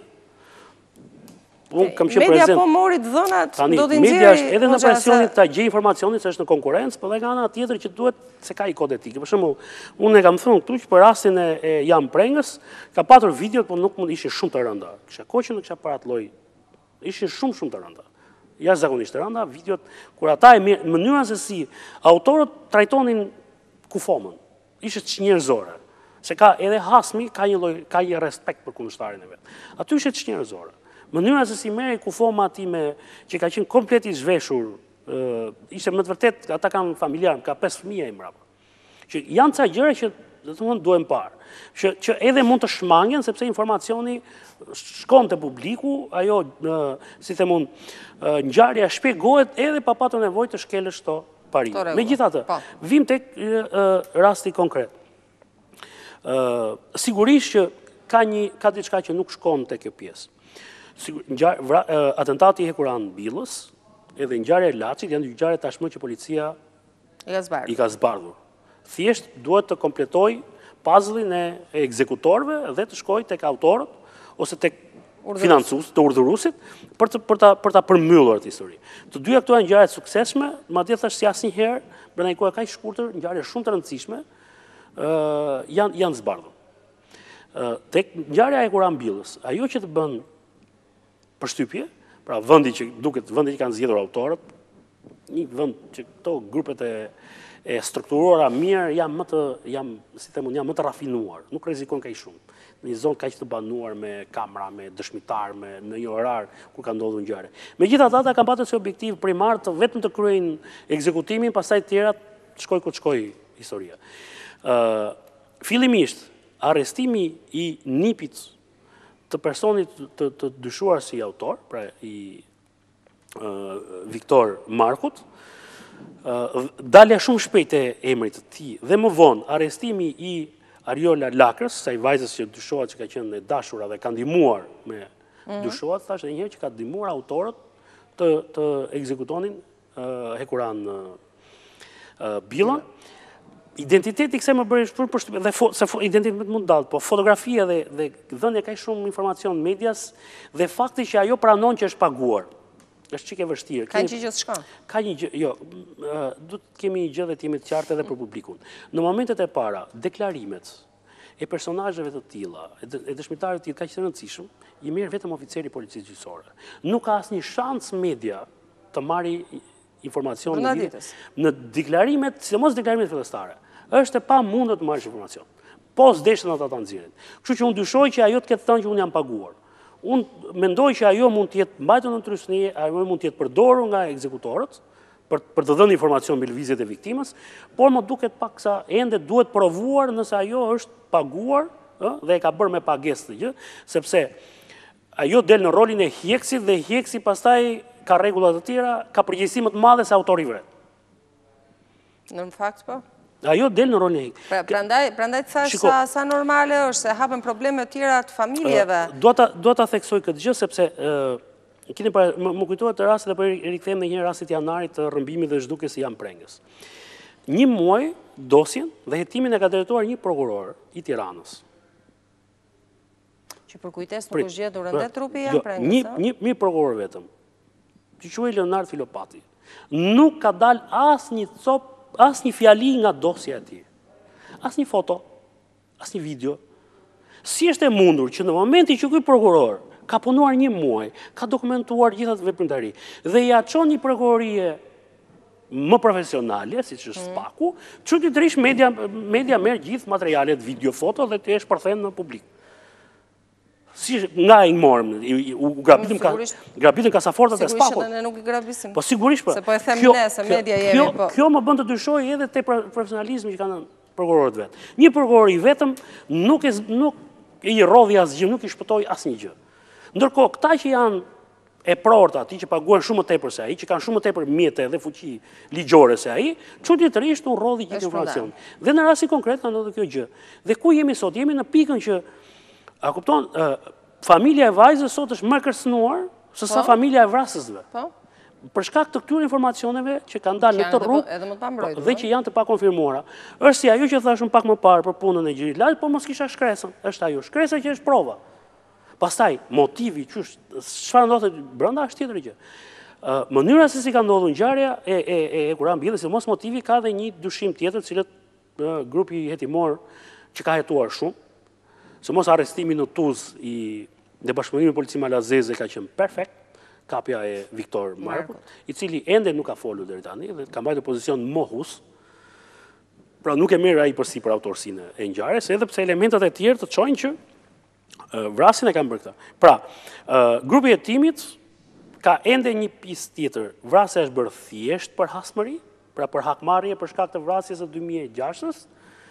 Media po morit dhënat, do t'i nxjerrë... Media është edhe në presionit të gjej informacionit se është në konkurencë, për dhe nga ana tjetër që duhet se ka i kod etikë. Për shembull, unë e kam thënë këtu që për rastin e Jan Prengës, ka patur videot, por nuk mund ishin shumë të rënda. Kisha kohë që nuk kisha para të lloj. Ishin shumë shumë të rënda. Jashtëzakonisht të rënda, videot kur ata e mënyrën se si autorët trajtonin kufomën, ishte çnjerëzore. Se ka edhe Hasmi ka një lloj ka një respekt për kundërshtarin e vet. Aty ishte çnjerëzore. Mënyra se si merri kufoma ati me, që ka qenë komplet i zhveshur, ishte më të vërtet, ata kanë familjar, ka pesë fëmijë e mbrapa. Që janë ca gjëra që do të thonë duhen parë. Që, që edhe mund të shmangen, sepse informacioni shkon te publiku, ajo, si themun, ngjarja shpjegohet edhe pa patur nevojë të shkelësh këto parime. Megjithatë, vim tek rasti konkret. Sigurisht që ka një ka diçka që nuk shkon te kjo pjesë. Atentati i Hekuran Billës edhe ngjarja e Laçit janë dy ngjarje tashmë që policia i ka zbardhur. Thjesht duhet të kompletoj puzzle-in e ekzekutorëve dhe të shkojë tek autorët ose tek financues, të urdhëruesit për të për ta për ta përmbyllur atë histori. Të dyja këto janë ngjarje të suksesshme, madje thash si asnjëherë brenda një kohe kaq shkurtër, ngjarje shumë të rëndësishme ë janë janë zbardhur. Ë tek ngjarja e Hekuran Billës, ajo që të bën përshtypje, pra vendi që duket vendi që kanë zgjedhur autorët, një vend që këto grupet e e strukturuara mirë janë më të janë si themun janë më të rafinuar, nuk rrezikojnë kaq shumë. Në një zonë kaq të banuar me kamera, me dëshmitar, me në një orar kur ka ndodhur ngjarje. Megjithatë ata kanë pasur si objektiv primar të vetëm të kryejnë ekzekutimin, pastaj të tjerat shkoj ku shkoj historia. Ë fillimisht arrestimi i nipit të personit të, të dyshuar si autor, pra i uh, Viktor Markut, uh, dalja shumë shpejt e emrit të tij dhe më vonë arrestimi i Ariola Lakrës, saj vajzës që dyshohet që ka qenë e dashura dhe ka ndihmuar me mm-hmm. dyshohet, thashë edhe një herë që ka ndihmuar autorët të, të ekzekutonin uh, Hekuran uh, uh, Bilan. Identiteti kësaj më bëri shumë përshtypje dhe fo, se fo, identiteti mund dalë, po fotografia dhe dhe dhënia kaq shumë informacion medias dhe fakti që ajo pranon që është paguar. Është çike vështirë. Ka një gjë të shkon. Ka një gjë, jo, uh, duhet kemi një gjë dhe të jemi të qartë edhe për publikun. Në momentet e para, deklarimet e personazheve të tilla, e dëshmitarëve të tillë kaq të rëndësishëm, i merr vetëm oficeri i policisë gjyqësore. Nuk ka asnjë shans media të marrë informacion në deklarimet, sidomos deklarimet fillestare. Është e pamundur të marrësh informacion. Po s'deshin ata ta nxjerrin. Kështu që unë dyshoj që ajo të ketë thënë që unë jam paguar. Unë mendoj që ajo mund të jetë mbajtur në trysni, ajo mund të jetë përdorur nga ekzekutorët për për të dhënë informacion mbi lëvizjet e viktimës, por më duket pak sa ende duhet provuar nëse ajo është paguar, ë, dhe e ka bërë me pagesë të gjë, sepse ajo del në rolin e hjekësit dhe hjekësi pastaj ka rregulla të tjera, ka përgjegjësi më të madhe se autori i vet. Në fakt po. Ajo del në rolin e hjekësit. Pra, prandaj, prandaj të thash sa, sa normale është se hapen probleme të tjera të familjeve. Uh, do ta do ta theksoj këtë gjë sepse uh, keni para më, më kujtohet të rastet dhe po i rikthem në një rastit janarit të rrëmbimit dhe zhdukjes së Jan Prengës. Një muaj dosjen dhe hetimin e ka drejtuar një prokuror i Tiranës. Që për kujtes nuk është gjetur ende trupi i Jan Prengës. Një, një, një prokuror vetëm, që quhej Leonard Filopati, nuk ka dal as një cop, as një fjali nga dosja e tij. As një foto, as një video. Si është e mundur që në momentin që ky prokuror ka punuar një muaj, ka dokumentuar gjitha të veprimtari dhe ja çon një prokurorie më profesionale, siç është Spaku, çuditërisht media media merr gjithë materialet video, foto dhe të e shpërthen në publik. Si nga i morëm, u grabitëm ka grabitëm kasafortat e Spakut. Sigurisht ne nuk i grabisim. Po sigurisht po. Se po e them ne se media jemi po. Kjo më bën të dyshoj edhe te profesionalizmi që kanë prokurorët vet. Një prokuror i vetëm nuk e nuk i rrodhi asgjë, nuk i shpëtoi asnjë gjë. Ndërkohë këta që janë e prorta, ati që paguajnë shumë më tepër se ai, që kanë shumë më tepër mjete dhe fuqi ligjore se ai, çuditërisht u rrodhi gjithë informacion. Dhe në rasti konkret ka ndodhur kjo gjë. Dhe ku jemi sot? Jemi në pikën që a kupton, uh, familja e vajzës sot është më kërcënuar se sa familja e vrasësve. Po. Për shkak të këtyre informacioneve që kanë dalë në këtë rrugë dhe që janë të pakonfirmuara. Është si ajo që thashëm pak më parë për punën e Gjirit Lal, po mos kisha shkresën. Është ajo, shkresa që është prova. Pastaj motivi, ç'është, çfarë ndodhet brenda është tjetër gjë. Uh, mënyra se si ka ndodhur ngjarja e e e Hekuran Billit, sidomos motivi ka dhe një dyshim tjetër, cilët uh, grupi hetimor që ka hetuar shumë. Se mos arrestimi në Tuzë i dhe bashkëpunimi me policisë malazeze ka qenë perfekt, kapja e Viktor Markut, i cili ende nuk ka folur deri tani dhe ka mbajtur pozicion mohus. Pra nuk e merr ai përsi për autorsinë e ngjarjes, edhe pse elementat e tjerë të çojnë që uh, vrasjen e kanë bërë këtë. Pra, uh, grupi i hetimit ka ende një pjesë tjetër. Vrasja është bërë thjesht për hasmëri, pra për hakmarrje për shkak të vrasjes së dy mijë e gjashtës.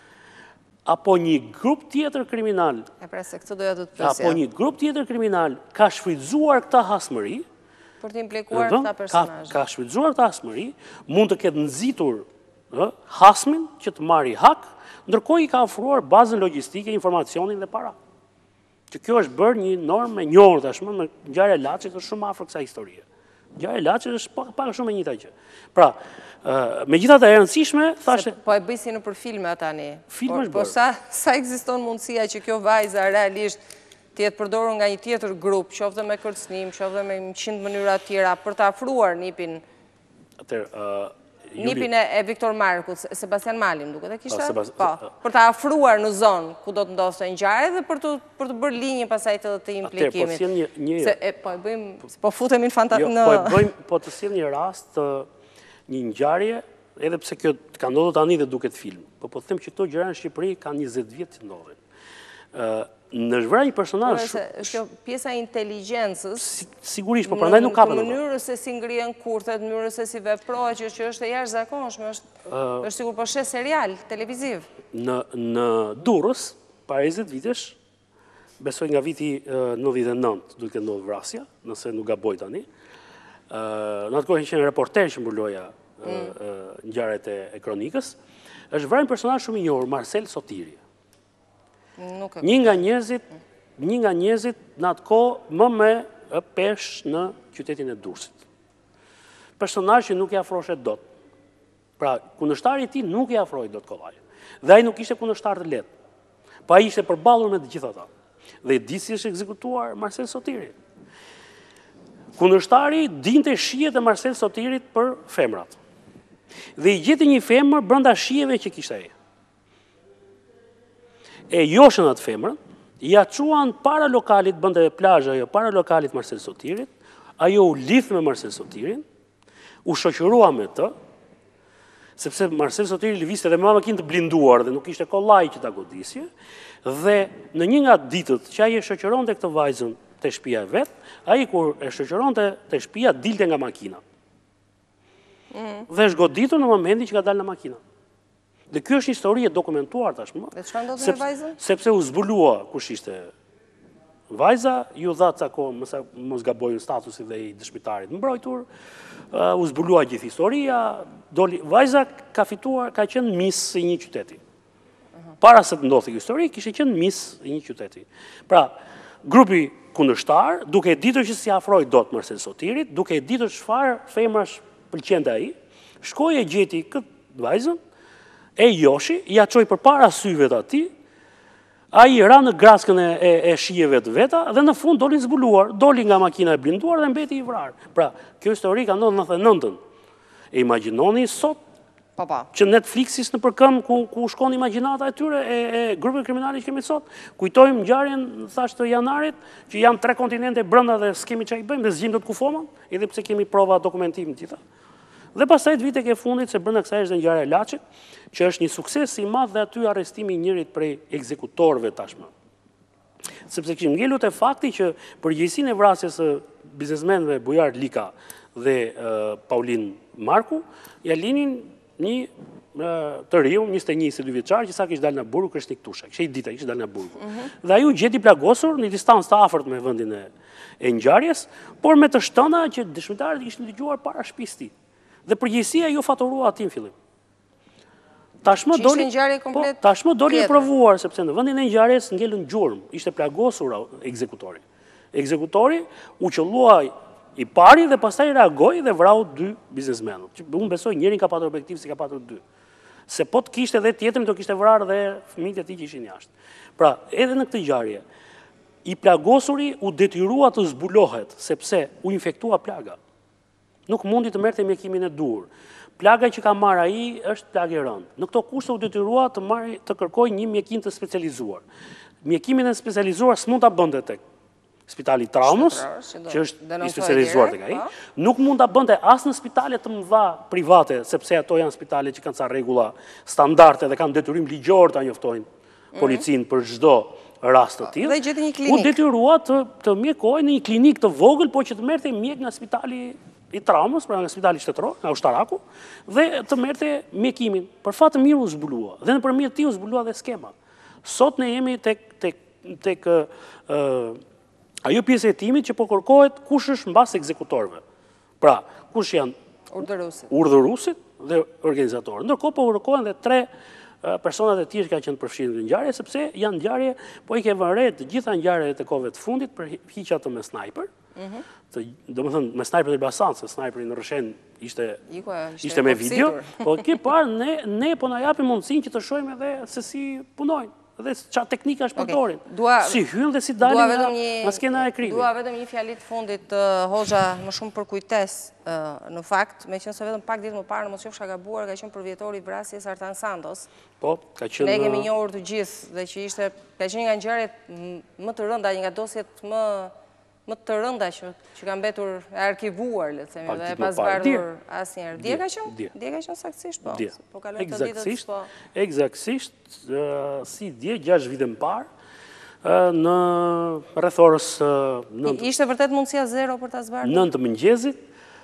Apo një grup tjetër kriminal, e pra se këtë doja të të pysja. Apo një grup tjetër kriminal ka shfrytzuar këta hasmëri, për të implikuar këta personazhe. Ka, ka shfrytzuar këta hasmëri, mund të ketë nxitur ë, hasmin që të marrë hak, ndërkohë i ka ofruar bazën logjistike, informacionin dhe para. Që kjo është bërë një normë e njohur tashmë në ngjarja e Laçit, është shumë afër kësaj historie. Ngjarja e Laçit është pak, pak shumë e njëjta gjë. Pra, Uh, me gjitha të e rëndësishme, thashe... Po e bëjsi në për filme tani. Filme është bërë. Po sa, sa ekziston mundësia që kjo vajza realisht të jetë përdorur nga një tjetër grup, qoftë me kërcënim, qoftë me qind mënyra tjera, për të afruar nipin... Atër, uh, Juli... Nipin e, e Viktor Markut, Sebastian Malim, duke dhe kishtë? Sebast... Po, për të afruar në zonë ku do të ndosë të ngjarje dhe për të, për të bërë linjë pasaj të, të implikimit. Atër, po të një... një... Se, e, po, e bëjmë, po futemi në fanta... Jo, në... po, e bëjmë, po të sjell një rast të një ngjarje, edhe pse kjo ka ndodhur tani dhe duket film. Po po them që këto gjëra në Shqipëri kanë njëzet vjet që ndodhin. Ë në zhvraj një personazh. Është kjo pjesa e inteligjencës. Sigurisht, po prandaj nuk ka në mënyrë se si ngrihen kurthet, në mënyrë se si veprohet, që, që është e jashtëzakonshme, është uh, është sigur po shes serial televiziv. Në në Durrës, para njëzet vitesh, besoj nga viti nëntëdhjetë e nëntë duke ndodhur vrasja, nëse nuk gaboj tani. Në atë kohë që qenë reporter që mbërloja ngjarjet e kronikës, është vrarë një personazh shumë i njohur, Marcel Sotiri. Një nga njerëzit, një nga njerëzit në atë kohë më me peshë në qytetin e Durrësit. Personazh që nuk i afrohej dot. Pra, kundërshtari i tij nuk i afrohej dot kollaj. Dhe ai nuk ishte kundërshtar të lehtë. Po ai ishte përballur me të gjithë ata. Dhe di si është ekzekutuar Marcel Sotiri. Kundërshtari dinte shijet e Marcel Sotirit për femrat. Dhe i gjeti një femër brenda shijeve që kishte ai. E joshën atë femrën, ja çuan para lokalit, bënte plazh ajo para lokalit Marcel Sotirit, ajo u lidh me Marcel Sotirin, u shoqërua me të, sepse Marcel Sotiri lëvizte dhe me makinë të blinduar dhe nuk ishte kollaj që ta godisje, dhe në një nga ditët që ai e shoqëronte këtë vajzën te shtëpia e vet, ai kur e shoqëronte te shtëpia dilte nga makina. Mm. Dhe është goditur në momentin që ka dalë nga makina. Dhe kjo është një histori e dokumentuar tashmë. Dhe çfarë ndodhi me vajzën? Sepse u zbulua kush ishte vajza, ju dha ca kohë, mos gabojnë statusi dhe i dëshmitarit mbrojtur, uh, u zbulua gjithë historia, doli, vajza ka fituar, ka qenë miss i një qyteti. Uh-huh. Para se të ndodhte kjo histori, kishte qenë miss i një qyteti. Pra, grupi kundërshtar, duke e ditur që si afroi dot Marcel Sotirit, duke e ditur çfarë femrash pëlqente ai, shkoi e gjeti këtë vajzën, e joshi, ja çoi përpara syve të atij, ai ra në graskën e, e, e shijeve të veta dhe në fund doli zbuluar, doli nga makina e blinduar dhe mbeti i vrarë. Pra, kjo histori ka ndodhur në nëntëdhjetë e nëntën. E imagjinoni sot pa, pa. Që Netflixis në përkëm ku, ku shkon imagjinata e tyre e, e grupeve kriminale që kemi sot, kujtojmë ngjarjen thash të janarit, që janë tre kontinente brenda dhe s'kemi çfarë i bëjmë dhe zgjim dot kufoman, edhe pse kemi prova dokumentimi të gjitha. Dhe pastaj vitet e fundit se brenda kësaj është ngjarja e Laçit, që është një sukses i madh dhe aty arrestimi i njërit prej ekzekutorëve tashmë. Sepse kishim ngelur te fakti që përgjegjësinë e vrasjes së biznesmenëve Bujar Lika dhe uh, Paulin Marku ja linin një uh, të riu, njëzet e një njëzet e dy vjeçar, që sa kishte dalë nga burgu Krishtik Tusha. Kishte një ditë, kishte dalë nga burgu. Mm -hmm. Dhe ai u gjeti plagosur në distancë të afërt me vendin e, e ngjarjes, por me të shtëna që dëshmitarët kishin dëgjuar para shtëpisë tij. Dhe përgjegjësia ju faturua aty në fillim. Tashmë doli po, tashmë doli e provuar sepse në vendin e ngjarjes ngelën gjurmë, ishte plagosur ekzekutori. Ekzekutori u qellua i pari dhe pastaj reagoi dhe vrau dy biznesmenët. Unë besoj njërin ka patur objektiv si ka patur dy. Se po të kishte edhe tjetrin do kishte vrarë dhe fëmijët e tij që ishin jashtë. Pra, edhe në këtë ngjarje i plagosuri u detyrua të zbulohet sepse u infektua plaga. Nuk mundi të merrte mjekimin e dur. Plaga që ka marrë ai është plagë e rëndë. Në këto kushte u detyrua të marrë të kërkojë një mjekim të specializuar. Mjekimin e specializuar s'mund ta bënte tek Spitali Traumës, që është i specializuar tek ai. Nuk mund ta bënte as në spitale të mëdha private, sepse ato janë spitale që kanë ca rregulla standarde dhe kanë detyrim ligjor ta njoftojnë policinë për çdo rast të tillë. Dhe gjeti një klinik. U detyrua të të mjekojë në një klinik të vogël, por që të merrte mjek nga Spitali i Traumës, pra nga Spitali Shtetëror, nga Ushtaraku, dhe të merrte mjekimin. Për fat të mirë u zbulua dhe nëpërmjet tij u zbulua dhe skema. Sot ne jemi tek tek tek ë ajo pjesë e hetimit që po kërkohet kush është mbas ekzekutorëve. Pra, kush janë urdhëruesit. Urdhëruesit dhe organizatorët. Ndërkohë po kërkohen edhe tre personat e tjerë që kanë qenë përfshirë në ngjarje, sepse janë ngjarje, po i ke vënë re të gjitha ngjarjet e kohëve të fundit për hiqja të me sniper. Mhm. Të, domethënë me sniper të Elbasanit, se sniperi në Rrshen ishte ishte me video, po ke parë ne ne po na japim mundësinë që të shohim edhe se si punojnë. Dhe çfarë teknika është përdorin. Si hyn dhe si dalin nga, nga skena e krimit. Dua vetëm një fjali të fundit uh, Hoxha, më shumë për kujtes uh, në fakt, meqense vetëm pak ditë më parë, mos qofsh ka gabuar, ka qenë përvjetori i vrasjes Artan Santos. Po, ka qenë. Ne kemi njohur të gjithë dhe që ishte ka qenë nga ngjarjet më të rënda, një nga dosjet më më të rënda që, që kanë mbetur e arkivuar, le të themi, dhe e pas bardhur asnjëherë. Dje ka qenë? Dje ka qenë saktësisht, po. Po kalon të ditët, po. Eksaktësisht, si dje, gjashtë vite më parë, në rreth orës nëntë. Ishte vërtet mundësia zero për ta zbardhur? nëntë mëngjesit,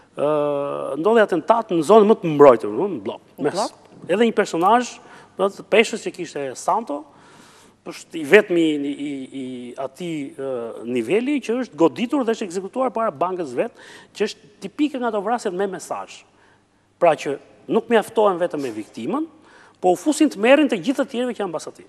ndodhi atentat në zonën më të mbrojtur, në blok. Në blok? Edhe një personazh, peshës që kishte Santo, është i vetmi i, i, i ati uh, niveli që është goditur dhe është ekzekutuar para bankës vetë, që është tipike nga ato vrasjet me mesazh. Pra që nuk mjaftohen vetëm me viktimën, po u fusin të merrin të gjithë të tjerëve që janë mbas atij.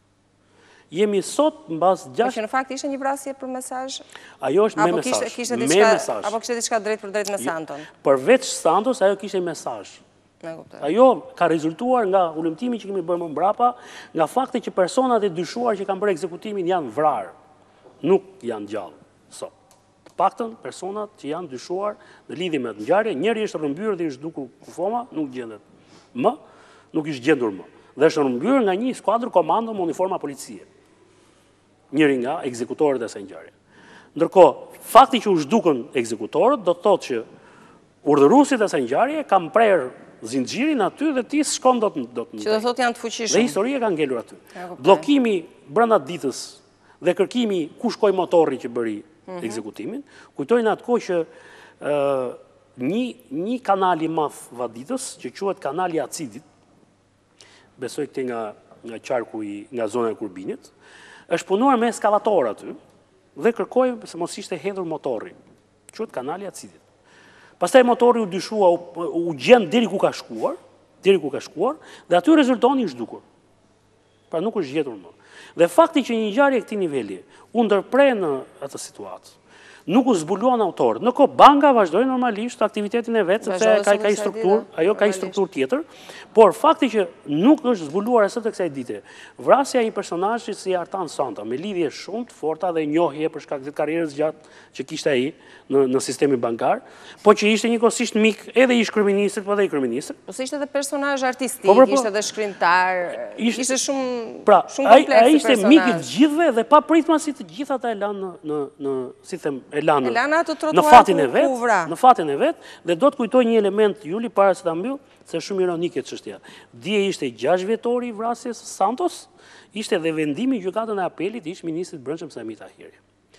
Jemi sot mbas gjashtë. Që në fakt ishte një vrasje për mesazh? Ajo është me apo mesazh. Kishte, kishte me diçka, mesazh. apo kishte diçka drejt për drejt me Santon? Përveç Santos, ajo kishte mesazh. Ajo ka rezultuar nga ulëmtimi që kemi bërë më mbrapa, nga fakti që personat e dyshuar që kanë bërë ekzekutimin janë vrarë, nuk janë gjallë. Sot. Të paktën personat që janë dyshuar në lidhje me atë ngjarje, njëri është rrëmbyer dhe është dukur kufoma, nuk gjendet më, nuk është gjendur më. Dhe është rrëmbyer nga një skuadër komando me uniforma policie. Njëri nga ekzekutorët e asaj ngjarje. Ndërkohë, fakti që u zhdukën ekzekutorët do të thotë që urdhëruesit e asaj ngjarje kanë prerë zinxhirin aty dhe ti s'shkon do të do të. Që do thotë janë të fuqishëm. Dhe historia ka ngelur aty. Bllokimi brenda ditës dhe kërkimi ku shkoi motorri që bëri ekzekutimin, kujtojnë atë kohë që ë një një kanal i madh vaditës që quhet kanali i Acidit, besoj këtej nga nga qarku i nga zona e Kurbinit, është punuar me eskavator aty dhe kërkoi se mos ishte hedhur motorri. Quhet kanali i Acidit. Pastaj motori u dyshua, u, u gjen deri ku ka shkuar, deri ku ka shkuar, dhe aty rezultoni i zhdukur. Pra nuk është gjetur më. Dhe fakti që një ngjarje këtij niveli u ndërprer në atë situatë, nuk u zbuluan autorët. Në kohë banka vazhdoi normalisht aktivitetin e vet, sepse ka ka një strukturë, ajo ka një strukturë tjetër, por fakti që nuk është zbuluar sot të kësaj dite, vrasja e një personazhi si Artan Santa, me lidhje shumë të forta dhe njohje për shkak të karrierës gjatë që kishte ai në në sistemin bankar, po që ishte njëkohësisht mik edhe i ish-kryeministrit, po edhe i kryeministrit. Po se ishte edhe personazh artistik, po, po, ishte edhe shkrimtar, ishte, ishte shumë pra, shumë kompleks. Ai ishte mik i të gjithëve dhe pa pritma si të gjithë ata e lanë në në në si them e lanë në fatin e vet, në fatin e vet, dhe do të kujtoj një element Juli para se ta mbyll, se shumë ironike çështja. Dje ishte gjashtë vjetori i vrasjes së Santos, ishte dhe vendimi i gjykatën e apelit i ish-ministrit brendshëm Sami Tahiri.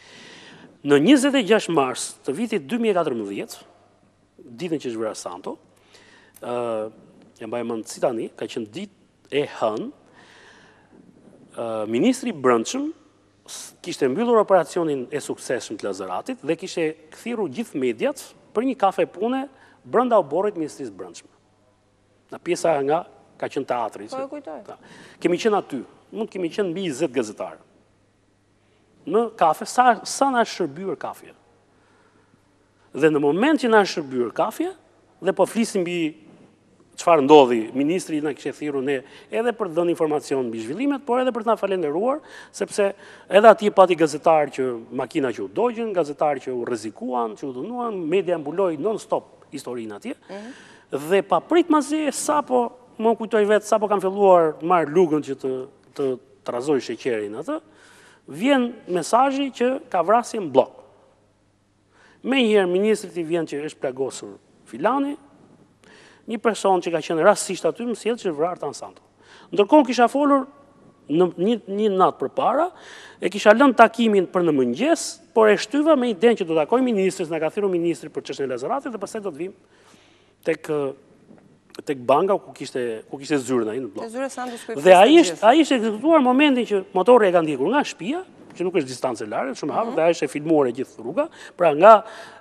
Në njëzet e gjashtë mars të vitit dy mijë e katërmbëdhjetë, ditën që zhvera Santo, uh, e mbaj mend si tani, ka qenë ditë e hënë, uh, ministri i brendshëm kishte mbyllur operacionin e suksesshëm të Lazaratit dhe kishte kthirur gjithë mediat për një kafe pune brenda oborrit të Ministrisë së Brendshme. Në pjesa nga ka qenë teatri. Po e kujtoj. Kemi qenë aty, mund kemi qenë mbi njëzet gazetarë. Në kafe, sa, sa na është shërbyer kafja. Dhe në moment që na është shërbyer kafja, dhe po flisim mbi çfarë ndodhi, ministri na kishte thirrur ne edhe për të dhënë informacion mbi zhvillimet, por edhe për të na falendëruar, sepse edhe atje pati gazetar që makina që u dogjën, gazetar që u rrezikuan, që u dënuan, media mbuloi non-stop historinë atje. Mm -hmm. Dhe pa pritmazi sapo më kujtoj vetë sapo kanë filluar të marr lugën që të të trazoj sheqerin atë, vjen mesazhi që ka vrasje në blok. Menjëherë ministrit i vjen që është plagosur filani, një person që ka qenë rastësisht aty më sjell që vrar Artan Santo. Ndërkohë kisha folur në një, një natë përpara, e kisha lënë takimin për në mëngjes, por e shtyva me idenë që do të takoj ministrin, na ka thirrur ministri për çështën e Lazaratit dhe pastaj do të vim tek tek banka ku kishte ku kishte zyrën ai në blok. Dhe ai është ai është ekzekutuar momentin që motorri e ka ndjekur nga shtëpia, që nuk është distancë e largët, shumë hapur, dhe ai është e filmuar e gjithë rruga, pra nga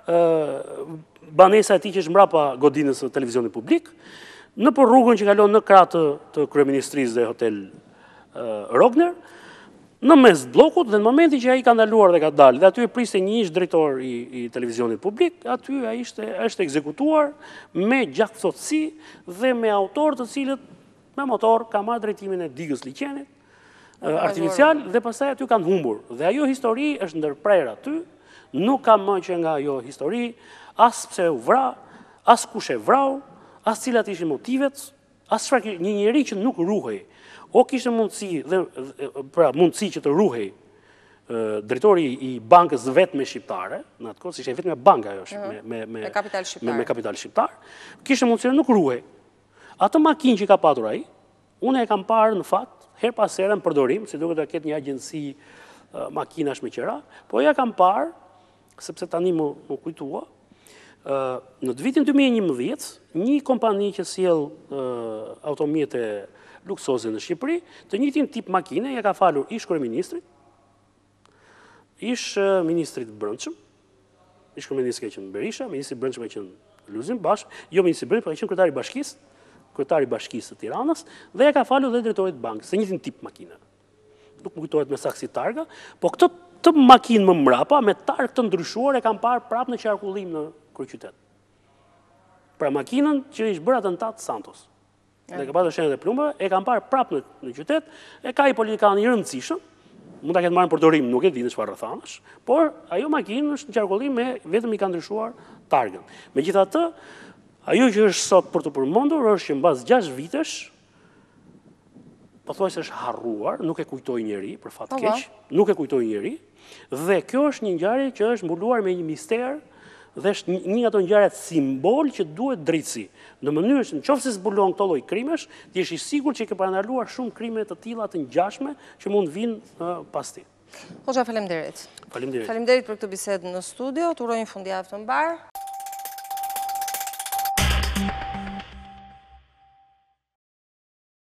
ë banesa e tij që është mbrapa godinës së televizionit publik, në për rrugën që kalon në krah të, të kryeministrisë dhe hotel uh, Rogner, në mes bllokut, dhe në momentin që ai ka ndaluar dhe ka dalë, dhe aty e priste një ish drejtor i, i televizionit publik, aty ai ishte është ekzekutuar me gjakthotësi dhe me autor të cilët me motor ka marrë drejtimin e digës liçenit uh, artificial dhe pastaj aty kanë humbur. Dhe ajo histori është ndërprer aty, nuk ka më që nga ajo histori as pse u vra, as kush e vrau, as cilat ishin motivet, as çfarë një njeri që nuk ruhej, o kishte mundësi dhe pra mundësi që të ruhej drejtori i bankës vetme shqiptare, në atë kohë ishte vetëm banka ajo me me me me kapital shqiptar. Me, me kapital shqiptar, kishte mundësi nuk ruhej. Atë makinë që ka patur ai, unë e kam parë në fakt her pas here në përdorim, si duket ta ketë një agjenci uh, makinash me qira, po ja kam parë sepse tani më, më kujtua. Uh, në vitin dy mijë e njëmbëdhjetë, një kompani që sjell uh, automjete luksoze në Shqipëri, të njëjtin tip makine ja ka falur ish kryeministrit, ish ministrit brendshëm, ish kryeministri ka qenë Berisha, ministri brendshëm ka qenë Lulzim Bashkë, jo ministri brendshëm, ka qenë kryetari i bashkisë, kryetari i bashkisë të Tiranës, dhe ja ka falur dhe drejtorit bankës, të njëjtin tip makine. Nuk më kujtohet me saksi targa, po këtë të makinë më mrapa, me targë të ndryshuar, e kam parë prapë në qarkullim në kryeqytet. Pra makinën që ishte bërë atentat Santos. Dhe ka pasur shenjat e plumbave, e kam parë prapë në, në qytet, e ka i politikan i rëndësishëm, mund ta ketë marrë në përdorim, nuk e di në çfarë rrethanash, por ajo makinë është në qarkullim me vetëm i ka ndryshuar targën. Megjithatë, ajo që është sot për të përmendur është që mbas gjashtë vitesh, pothuajse është harruar, nuk e kujtoi njeri, për fat keq, nuk e kujtoi njeri, dhe kjo është një ngjarje që është mbuluar me një mister dhe është një nga ato ngjarjet simbol që duhet drejtësi. Në mënyrë që nëse zbulon këto lloj krimesh, ti je i sigurt që ke parandaluar shumë krime të tilla të ngjashme që mund vinë uh, pas ti. Hoxha, faleminderit. Faleminderit. Faleminderit për këtë bisedë në studio. Të uroj një fundjavë të mbar.